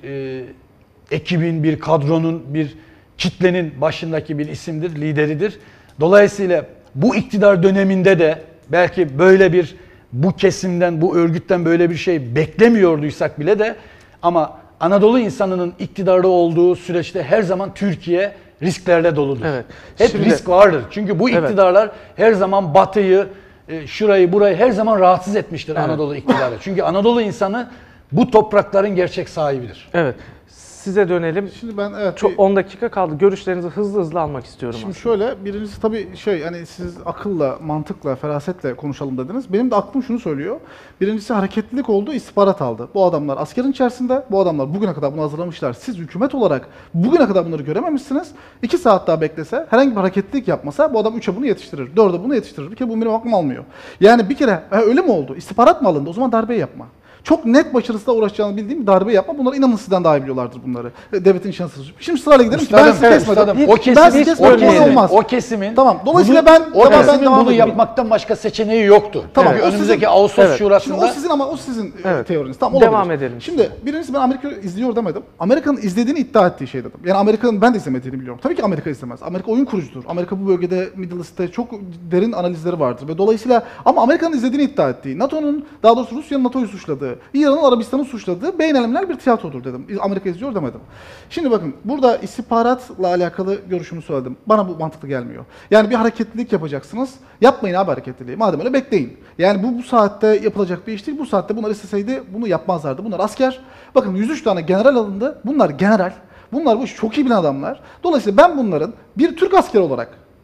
[SPEAKER 2] ekibin, bir kadronun, bir kitlenin başındaki bir isimdir, lideridir. Dolayısıyla bu iktidar döneminde de belki böyle bir bu kesimden, bu örgütten böyle bir şey beklemiyorduysak bile de ama Anadolu insanının iktidarda olduğu süreçte her zaman Türkiye risklerle doludur.
[SPEAKER 1] Evet.
[SPEAKER 2] Hep
[SPEAKER 1] Şimdi-
[SPEAKER 2] risk vardır. Çünkü bu
[SPEAKER 1] Evet.
[SPEAKER 2] iktidarlar her zaman Batı'yı, şurayı, burayı her zaman rahatsız etmiştir Anadolu iktidarı. Çünkü Anadolu insanı bu toprakların gerçek sahibidir.
[SPEAKER 1] Evet. Size dönelim.
[SPEAKER 5] Şimdi ben evet
[SPEAKER 1] Çok 10 dakika kaldı. Görüşlerinizi hızlı hızlı almak istiyorum
[SPEAKER 5] Şimdi
[SPEAKER 1] aslında.
[SPEAKER 5] şöyle, birincisi tabii hani siz akılla, mantıkla, ferasetle konuşalım dediniz. Benim de aklım şunu söylüyor. Birincisi hareketlilik oldu, istihbarat aldı. Bu adamlar askerin içerisinde, bu adamlar bugüne kadar bunu hazırlamışlar. Siz hükümet olarak bugüne kadar bunları görememişsiniz. 2 saat daha beklese, herhangi bir hareketlilik yapmasa bu adam 3'e bunu yetiştirir, 4'e bunu yetiştirir. Bir kere bu benim aklım almıyor. Yani bir kere öyle mi oldu? İstihbarat mı alındı? O zaman darbeyi yapma. Çok net başarısızla uğraşacağını bildiğim bir darbe yapma. Bunları inanın sizden daha iyi biliyorlardır bunları. Devletin şanssız. Şimdi sırayla gidelim.
[SPEAKER 2] Üstadım,
[SPEAKER 5] Ben sizi
[SPEAKER 2] evet,
[SPEAKER 5] kesmedim.
[SPEAKER 2] üstadım.
[SPEAKER 5] Ben
[SPEAKER 2] O
[SPEAKER 5] sizi
[SPEAKER 2] kesimin,
[SPEAKER 5] kesmedim. Olmaz.
[SPEAKER 2] o kesimin
[SPEAKER 5] Tamam. Dolayısıyla
[SPEAKER 2] bunu,
[SPEAKER 5] ben
[SPEAKER 2] o
[SPEAKER 5] devam
[SPEAKER 2] kesimin
[SPEAKER 5] edeyim.
[SPEAKER 2] bunu yapmaktan başka seçeneği yoktu.
[SPEAKER 5] Tamam,
[SPEAKER 2] Çünkü
[SPEAKER 5] o
[SPEAKER 2] önümüzdeki
[SPEAKER 5] sizin-
[SPEAKER 2] Ağustos
[SPEAKER 1] Evet.
[SPEAKER 5] Şimdi
[SPEAKER 2] Şurası'nda
[SPEAKER 5] o sizin
[SPEAKER 1] Evet.
[SPEAKER 5] teoriniz. Tamam, olabilir.
[SPEAKER 1] Devam edelim.
[SPEAKER 5] Şimdi birincisi ben Amerika izliyor demedim. Amerika'nın izlediğini iddia ettiği şey dedim. Yani Amerika'nın ben de izlemediğini biliyorum. Tabii ki Amerika izlemez. Amerika oyun kurucudur. Amerika bu bölgede Middle East'te çok derin analizleri vardır ve dolayısıyla ama Amerika'nın izlediğini iddia ettiği, NATO'nun daha doğrusu Rusya'nın NATO'yu suçladığı, İran'ın Arabistan'ı suçladığı beynelmiler bir tiyatrodur dedim. Amerika izliyor demedim. Şimdi bakın burada istihbaratla alakalı görüşümü söyledim. Bana bu mantıklı gelmiyor. Yani bir hareketlilik yapacaksınız. Yapmayın abi hareketliliği. Madem öyle bekleyin. Yani bu saatte yapılacak bir iş değil. Bu saatte bunlar isteseydi bunu yapmazlardı. Bunlar asker. Bakın 103 tane general alındı. Bunlar general. Bunlar bu işi çok iyi bilen adamlar. Dolayısıyla ben bunların bir Türk askeri olarak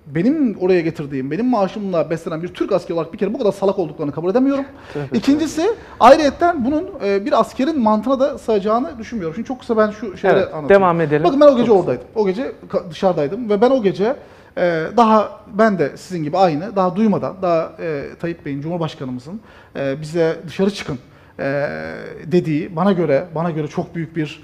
[SPEAKER 5] benim oraya getirdiğim, benim maaşımla beslenen bir Türk askeri olarak bir kere bu kadar salak olduklarını kabul edemiyorum. İkincisi, ayrıyetten bunun bir askerin mantığına da sığacağını düşünmüyorum. Şimdi çok kısa ben şu şeyleri anlatayım.
[SPEAKER 1] Devam edelim.
[SPEAKER 5] Bakın ben o gece oradaydım. O gece dışarıdaydım ve ben o gece ben de sizin gibi aynı, daha duymadan, Tayyip Bey'in, Cumhurbaşkanımızın bize dışarı çıkın dediği, bana göre çok büyük bir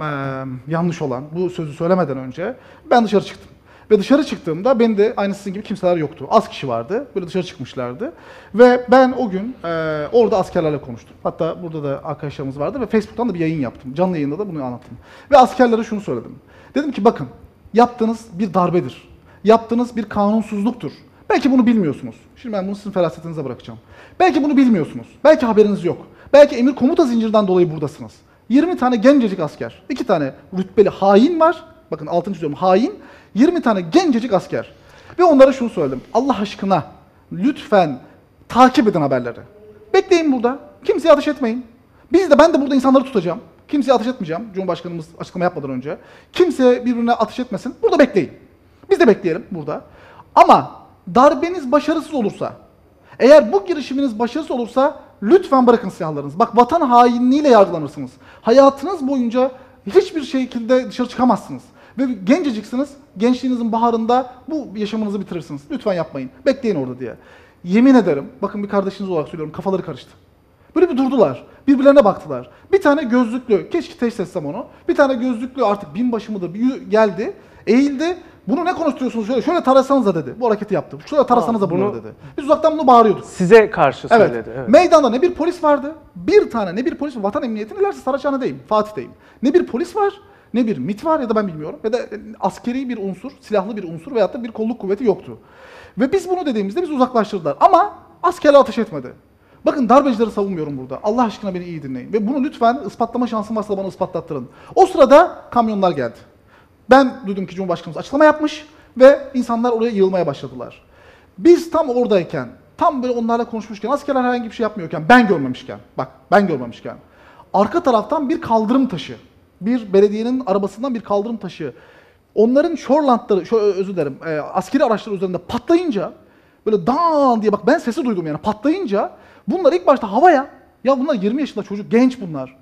[SPEAKER 5] yanlış olan bu sözü söylemeden önce ben dışarı çıktım. Ve dışarı çıktığımda benim de aynı sizin gibi kimseler yoktu. Az kişi vardı. Böyle dışarı çıkmışlardı. Ve ben o gün orada askerlerle konuştum. Hatta burada da arkadaşlarımız vardı ve Facebook'tan da bir yayın yaptım. Canlı yayında da bunu anlattım. Ve askerlere şunu söyledim. Dedim ki bakın, yaptığınız bir darbedir. Yaptığınız bir kanunsuzluktur. Belki bunu bilmiyorsunuz. Şimdi ben bunu sizin ferasetinize bırakacağım. Belki bunu bilmiyorsunuz. Belki haberiniz yok. Belki emir komuta zincirinden dolayı buradasınız. 20 tane gencecik asker, 2 tane rütbeli hain var. Bakın altını çiziyorum, hain. 20 tane gencecik asker. Ve onlara şunu söyledim. Allah aşkına lütfen takip edin haberleri. Bekleyin burada. Kimseye ateş etmeyin. Ben de burada insanları tutacağım. Kimseye ateş etmeyeceğim. Cumhurbaşkanımız açıklama yapmadan önce. Kimse birbirine ateş etmesin. Burada bekleyin. Biz de bekleyelim burada. Ama darbeniz başarısız olursa, eğer bu girişiminiz başarısız olursa lütfen bırakın silahlarınızı. Bak, vatan hainliğiyle yargılanırsınız. Hayatınız boyunca hiçbir şekilde dışarı çıkamazsınız. Ve genceciksiniz, gençliğinizin baharında bu yaşamınızı bitirirsiniz. Lütfen yapmayın, bekleyin orada diye. Yemin ederim, bakın bir kardeşiniz olarak söylüyorum, kafaları karıştı. Böyle bir durdular, birbirlerine baktılar. Bir tane gözlüklü, keşke teşhis etsem onu, bir tane gözlüklü artık binbaşı mıdır geldi, eğildi. Bunu ne konuşturuyorsunuz? Şöyle tarasanıza dedi. Bu hareketi yaptı. Şöyle tarasanıza bunu dedi. Biz uzaktan bunu bağırıyorduk.
[SPEAKER 1] Size karşı söyledi. Evet.
[SPEAKER 5] Meydanda ne bir polis vardı, ne bir polis var. Vatan Emniyeti'nin ilerisi Saraçhane'deyim, Fatih'teyim. Ne bir polis var, ne bir MİT var ya da ben bilmiyorum. Ya da askeri bir unsur, silahlı bir unsur veyahut da bir kolluk kuvveti yoktu. Ve biz bunu dediğimizde bizi uzaklaştırdılar. Ama askerler ateş etmedi. Bakın, darbecileri savunmuyorum burada. Allah aşkına beni iyi dinleyin. Ve bunu lütfen ispatlama şansım varsa bana ispatlattırın. O sırada kamyonlar geldi. Ben duydum ki Cumhurbaşkanımız açıklama yapmış ve insanlar oraya yığılmaya başladılar. Biz tam oradayken, tam böyle onlarla konuşmuşken, askerler herhangi bir şey yapmıyorken, ben görmemişken, arka taraftan bir kaldırım taşı, bir belediyenin arabasından bir kaldırım taşı, onların Shoreland'ları, askeri araçları üzerinde patlayınca, böyle dağın diye, bak ben sesi duydum yani, patlayınca, bunlar ilk başta havaya, ya bunlar 20 yaşında çocuk, genç bunlar.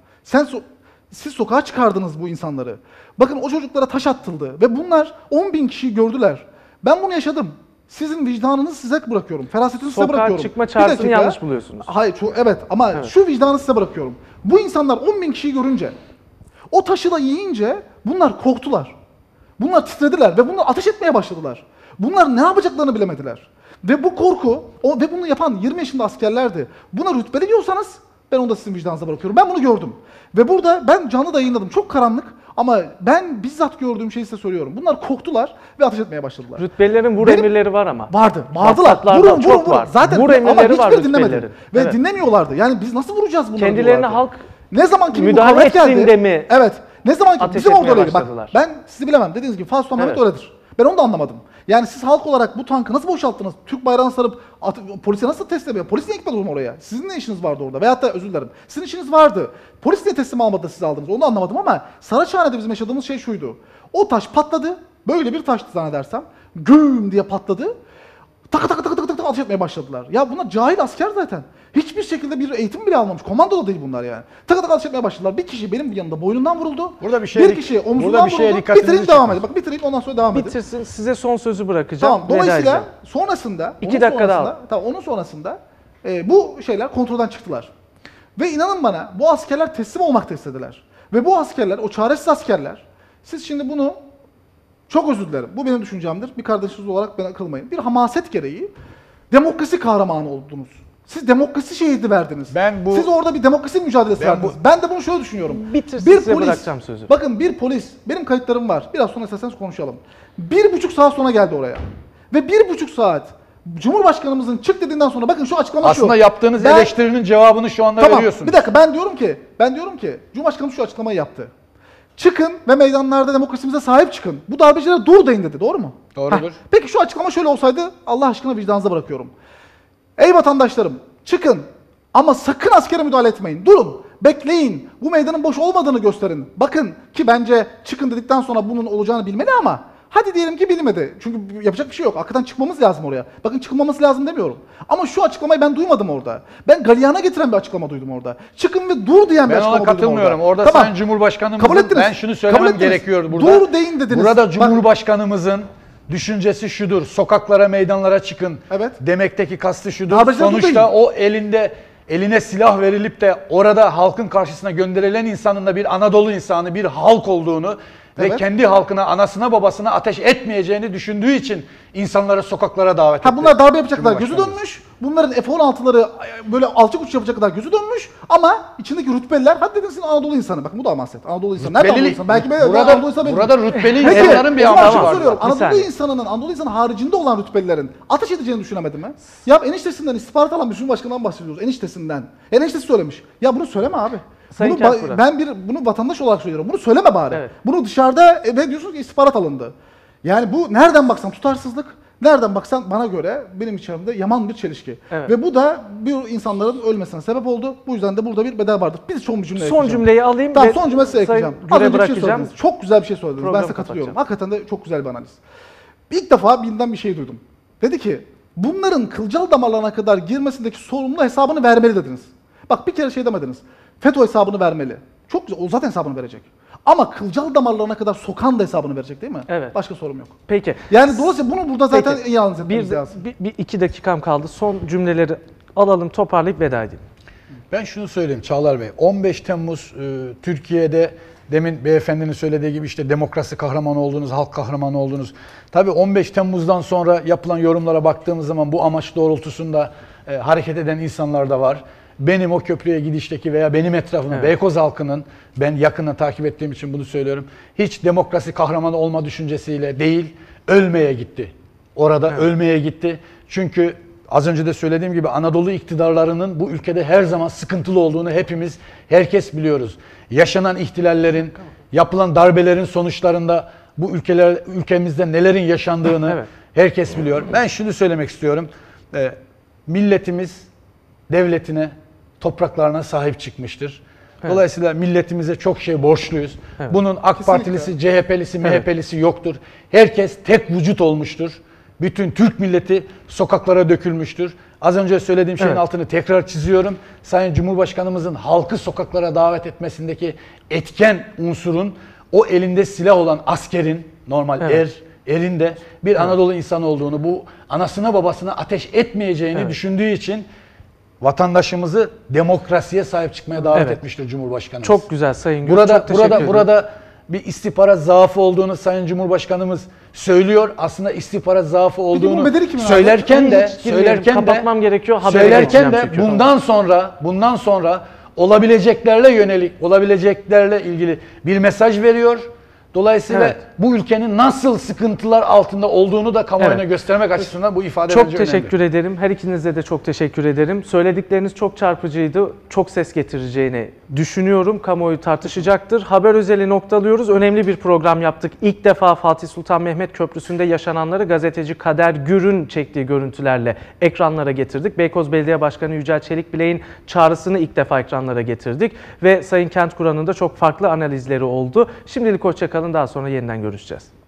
[SPEAKER 5] Siz sokağa çıkardınız bu insanları. Bakın, o çocuklara taş atıldı ve bunlar 10.000 kişiyi gördüler. Ben bunu yaşadım. Sizin vicdanınızı size bırakıyorum. Ferasetinizi size bırakıyorum.
[SPEAKER 1] Sokağa çıkma çağrısını yanlış buluyorsunuz.
[SPEAKER 5] Hayır, evet ama şu vicdanı size bırakıyorum. Bu insanlar 10.000 kişiyi görünce, o taşı da yiyince bunlar korktular. Bunlar titrediler ve bunlar ateş etmeye başladılar. Bunlar ne yapacaklarını bilemediler. Ve bu korku, ve bunu yapan 20 yaşında askerlerdi. Buna rütbeli diyorsanız, ben onu da sizin vicdanınıza bırakıyorum. Ben bunu gördüm. Ve burada ben canlı da yayınladım. Çok karanlık ama ben bizzat gördüğüm şeyi size söylüyorum. Bunlar korktular ve ateş etmeye başladılar.
[SPEAKER 1] Rütbelilerin vur emirleri var ama.
[SPEAKER 5] Vardı. Bağırdılar.
[SPEAKER 1] Vurun, çok var.
[SPEAKER 5] Zaten
[SPEAKER 1] vur emirleri var
[SPEAKER 5] hiçbir dinlemedi.
[SPEAKER 1] rütbelilerin.
[SPEAKER 5] Ve dinlemiyorlardı. Yani biz nasıl vuracağız bunları
[SPEAKER 1] Kendilerine
[SPEAKER 5] diyorlardı.
[SPEAKER 1] halk
[SPEAKER 5] ne zaman ki
[SPEAKER 1] müdahale ettiğinde mi?
[SPEAKER 5] Evet. Ne zaman ki
[SPEAKER 1] ateş
[SPEAKER 5] bizim
[SPEAKER 1] etmeye
[SPEAKER 5] orada bak,
[SPEAKER 1] başladılar?
[SPEAKER 5] ben sizi bilemem. Dediğiniz gibi Fatih Sultan Mehmet
[SPEAKER 1] Evet.
[SPEAKER 5] öyledir. Ben onu da anlamadım. Yani siz halk olarak bu tankı nasıl boşalttınız? Türk bayrağını sarıp polise nasıl teslim ediyor? Polis niye gitmedi o zaman oraya? Sizin ne işiniz vardı orada? Veyahut da özür dilerim. Sizin işiniz vardı. Polis niye teslim almadı da siz aldınız? Onu anlamadım ama Saraçhane'de bizim yaşadığımız şey şuydu. O taş patladı. Böyle bir taştı zannedersem. Güm diye patladı. Tak tak tak tak tak ateş etmeye başladılar. Ya bunlar cahil asker zaten. Hiçbir şekilde bir eğitim bile almamış. Komando da değil bunlar yani. Tak tak ateş etmeye başladılar. Bir kişi benim yanımda boynundan vuruldu.
[SPEAKER 2] Burada bir
[SPEAKER 5] kişi omzundan vuruldu. Bitireyim devam edin. Bak bitireyim ondan sonra devam edin.
[SPEAKER 1] Bitirsin, size son sözü bırakacağım.
[SPEAKER 5] Tamam. Dolayısıyla sonrasında, onun sonrasında bu şeyler kontrolden çıktılar. Ve inanın bana, bu askerler teslim olmak da istediler. Ve bu askerler, o çaresiz askerler, siz şimdi bunu, çok özür dilerim, bu benim düşüncemdir. Bir kardeşiniz olarak bana kılmayın. Bir hamaset gereği demokrasi kahramanı oldunuz. Siz demokrasi şehidi verdiniz. Siz orada bir demokrasi mücadelesi verdiniz. Ben de bunu şöyle düşünüyorum.
[SPEAKER 1] Bitirsin, size bırakacağım sözü.
[SPEAKER 5] Bakın, bir polis, benim kayıtlarım var. Biraz sonra isterseniz konuşalım. 1,5 saat sonra geldi oraya. Ve 1,5 saat Cumhurbaşkanımızın çık dediğinden sonra, bakın şu açıklama şu.
[SPEAKER 2] Aslında yaptığınız eleştirinin cevabını şu anda veriyorsunuz.
[SPEAKER 5] Bir dakika, ben diyorum ki Cumhurbaşkanımız şu açıklamayı yaptı. Çıkın ve meydanlarda demokrasimize sahip çıkın. Bu darbecilere dur deyin dedi. Doğru mu?
[SPEAKER 2] Doğrudur.
[SPEAKER 5] Peki şu açıklama şöyle olsaydı, Allah aşkına vicdanınıza bırakıyorum. Ey vatandaşlarım, çıkın ama sakın askere müdahale etmeyin. Durun, bekleyin. Bu meydanın boş olmadığını gösterin. Bakın ki bence çıkın dedikten sonra bunun olacağını bilmeli ama Hadi diyelim ki bilmedi. Çünkü yapacak bir şey yok. Hakikaten çıkmamız lazım oraya. Bakın çıkılmaması lazım demiyorum. Ama şu açıklamayı ben duymadım orada. Ben galyana getiren bir açıklama duydum orada. Çıkın ve dur diyen bir
[SPEAKER 2] Ben
[SPEAKER 5] açıklama
[SPEAKER 2] ona
[SPEAKER 5] duydum
[SPEAKER 2] katılmıyorum.
[SPEAKER 5] orada.
[SPEAKER 2] Orada
[SPEAKER 5] Tamam.
[SPEAKER 2] Sayın Cumhurbaşkanımızın,
[SPEAKER 5] Kabul ettiniz.
[SPEAKER 2] ben şunu
[SPEAKER 5] Kabul
[SPEAKER 2] söylemem
[SPEAKER 5] ettiniz.
[SPEAKER 2] gerekiyor burada.
[SPEAKER 5] Dur deyin dediniz.
[SPEAKER 2] Burada
[SPEAKER 5] Bak-
[SPEAKER 2] Cumhurbaşkanımızın düşüncesi şudur. Sokaklara, meydanlara çıkın.
[SPEAKER 5] Evet.
[SPEAKER 2] Demekteki kastı şudur.
[SPEAKER 5] Darbeciler
[SPEAKER 2] Sonuçta
[SPEAKER 5] buradayım.
[SPEAKER 2] o eline silah verilip de orada halkın karşısına gönderilen insanın da bir Anadolu insanı, bir halk olduğunu ve
[SPEAKER 5] Evet.
[SPEAKER 2] kendi halkına, anasına babasına ateş etmeyeceğini düşündüğü için insanları sokaklara davet etti.
[SPEAKER 5] Ha bunlar darbe yapacak kadar gözü
[SPEAKER 2] Cumhurbaşkanımız.
[SPEAKER 5] dönmüş. Bunların F-16'ları böyle alçak uçuş yapacak kadar gözü dönmüş. Ama içindeki rütbeliler, hadi dedin sen Anadolu insanı. Bakın bu da amaset. Anadolu insanı. Nerede Anadolu insanı? Belki ben Anadolu insanı benim.
[SPEAKER 2] burada rütbeli
[SPEAKER 5] Peki,
[SPEAKER 2] insanların
[SPEAKER 5] o
[SPEAKER 2] bir
[SPEAKER 5] zaman
[SPEAKER 2] amacı
[SPEAKER 5] şunu
[SPEAKER 2] var.
[SPEAKER 5] soruyorum.
[SPEAKER 1] Bir
[SPEAKER 5] Anadolu
[SPEAKER 1] saniye.
[SPEAKER 5] insanının, Anadolu insanı haricinde olan rütbelilerin ateş edeceğini düşünemedin mi? Ya eniştesinden istihbarat alan bir Cumhurbaşkanı'ndan bahsediyoruz. Eniştesinden. Eniştesi söylemiş. Ya bunu söyleme abi.
[SPEAKER 1] Sayın
[SPEAKER 5] Bunu
[SPEAKER 1] Kentkuran.
[SPEAKER 5] bunu vatandaş olarak söylüyorum. Bunu söyleme bari.
[SPEAKER 1] Evet.
[SPEAKER 5] Bunu dışarıda ve diyorsunuz ki istihbarat alındı. Yani bu nereden baksan tutarsızlık, nereden baksan bana göre benim içerimde yaman bir çelişki.
[SPEAKER 1] Evet.
[SPEAKER 5] Ve bu da bir insanların ölmesine sebep oldu. Bu yüzden de burada bir bedel vardır. Biz son bir cümle
[SPEAKER 1] Son
[SPEAKER 5] ekleyeceğim.
[SPEAKER 1] cümleyi alayım
[SPEAKER 5] Tamam
[SPEAKER 1] ve
[SPEAKER 5] son cümle size
[SPEAKER 1] Sayın
[SPEAKER 5] ekleyeceğim.
[SPEAKER 1] Gür'e
[SPEAKER 5] Az önce bir şey
[SPEAKER 1] bırakacağım.
[SPEAKER 5] söylediniz. Çok güzel bir şey söylediniz. Ben
[SPEAKER 1] Programı
[SPEAKER 5] size katılıyorum.
[SPEAKER 1] kapatacağım.
[SPEAKER 5] Hakikaten de çok güzel bir analiz. İlk defa birinden bir şey duydum. Dedi ki bunların kılcal damarlarına kadar girmesindeki sorumlu hesabını vermeli dediniz. Bak bir kere şey demediniz. FETÖ hesabını vermeli. Çok güzel. O zaten hesabını verecek. Ama kılcal damarlarına kadar sokan da hesabını verecek değil mi?
[SPEAKER 1] Evet.
[SPEAKER 5] Başka sorum yok.
[SPEAKER 1] Peki.
[SPEAKER 5] Yani dolayısıyla bunu burada zaten
[SPEAKER 1] Peki.
[SPEAKER 5] iyi analiz etmemiz lazım.
[SPEAKER 1] Bir iki dakikam kaldı. Son cümleleri alalım, toparlayıp veda edelim.
[SPEAKER 2] Ben şunu söyleyeyim Çağlar Bey. 15 Temmuz Türkiye'de demin beyefendinin söylediği gibi işte demokrasi kahramanı oldunuz, halk kahramanı oldunuz. Tabii 15 Temmuz'dan sonra yapılan yorumlara baktığımız zaman bu amaç doğrultusunda hareket eden insanlar da var. Benim o köprüye gidişteki veya benim etrafımda
[SPEAKER 1] Evet.
[SPEAKER 2] Beykoz halkının, ben yakından takip ettiğim için bunu söylüyorum. Hiç demokrasi kahramanı olma düşüncesiyle değil, ölmeye gitti. Orada ölmeye gitti. Çünkü az önce de söylediğim gibi Anadolu iktidarlarının bu ülkede her zaman sıkıntılı olduğunu herkes biliyoruz. Yaşanan ihtilallerin, yapılan darbelerin sonuçlarında bu ülkemizde nelerin yaşandığını
[SPEAKER 1] Evet.
[SPEAKER 2] herkes biliyor. Ben şunu söylemek istiyorum. Milletimiz devletine, topraklarına sahip çıkmıştır. Dolayısıyla milletimize çok şey borçluyuz.
[SPEAKER 1] Evet.
[SPEAKER 2] Bunun AK Partilisi, CHP'lisi, MHP'lisi yoktur. Herkes tek vücut olmuştur. Bütün Türk milleti sokaklara dökülmüştür. Az önce söylediğim şeyin
[SPEAKER 1] Evet.
[SPEAKER 2] altını tekrar çiziyorum. Sayın Cumhurbaşkanımızın halkı sokaklara davet etmesindeki etken unsurun o elinde silah olan askerin, normal erinde bir Anadolu insanı olduğunu, bu anasına babasına ateş etmeyeceğini düşündüğü için vatandaşımızı demokrasiye sahip çıkmaya davet
[SPEAKER 1] Evet.
[SPEAKER 2] etmiştir Cumhurbaşkanımız.
[SPEAKER 1] Çok güzel Sayın Gür.
[SPEAKER 2] Burada
[SPEAKER 1] çok teşekkür ederim.
[SPEAKER 2] burada bir istihbarat zaafı olduğunu Sayın Cumhurbaşkanımız söylüyor. Aslında istihbarat zaafı olduğunu
[SPEAKER 5] bedeli kimin abi?
[SPEAKER 2] söylerken de
[SPEAKER 1] Hiç girmeyelim, kapatmam gerekiyor, habere
[SPEAKER 2] söylerken
[SPEAKER 1] geçeceğim
[SPEAKER 2] de
[SPEAKER 1] çünkü.
[SPEAKER 2] bundan sonra olabileceklerle ilgili bir mesaj veriyor. Dolayısıyla
[SPEAKER 1] Evet.
[SPEAKER 2] bu ülkenin nasıl sıkıntılar altında olduğunu da kamuoyuna
[SPEAKER 1] Evet.
[SPEAKER 2] göstermek açısından bu ifade
[SPEAKER 1] Çok
[SPEAKER 2] bence
[SPEAKER 1] teşekkür
[SPEAKER 2] önemli.
[SPEAKER 1] ederim. Her ikinize de çok teşekkür ederim. Söyledikleriniz çok çarpıcıydı. Çok ses getireceğini düşünüyorum. Kamuoyu tartışacaktır. Haber özeli noktalıyoruz. Önemli bir program yaptık. İlk defa Fatih Sultan Mehmet Köprüsü'nde yaşananları gazeteci Kader Gür'ün çektiği görüntülerle ekranlara getirdik. Beykoz Belediye Başkanı Yücel Çelikbilek'in çağrısını ilk defa ekranlara getirdik. Ve Sayın Kentkuran'ın da çok farklı analizleri oldu. Şimdilik hoşça kalın. Daha sonra yeniden görüşeceğiz.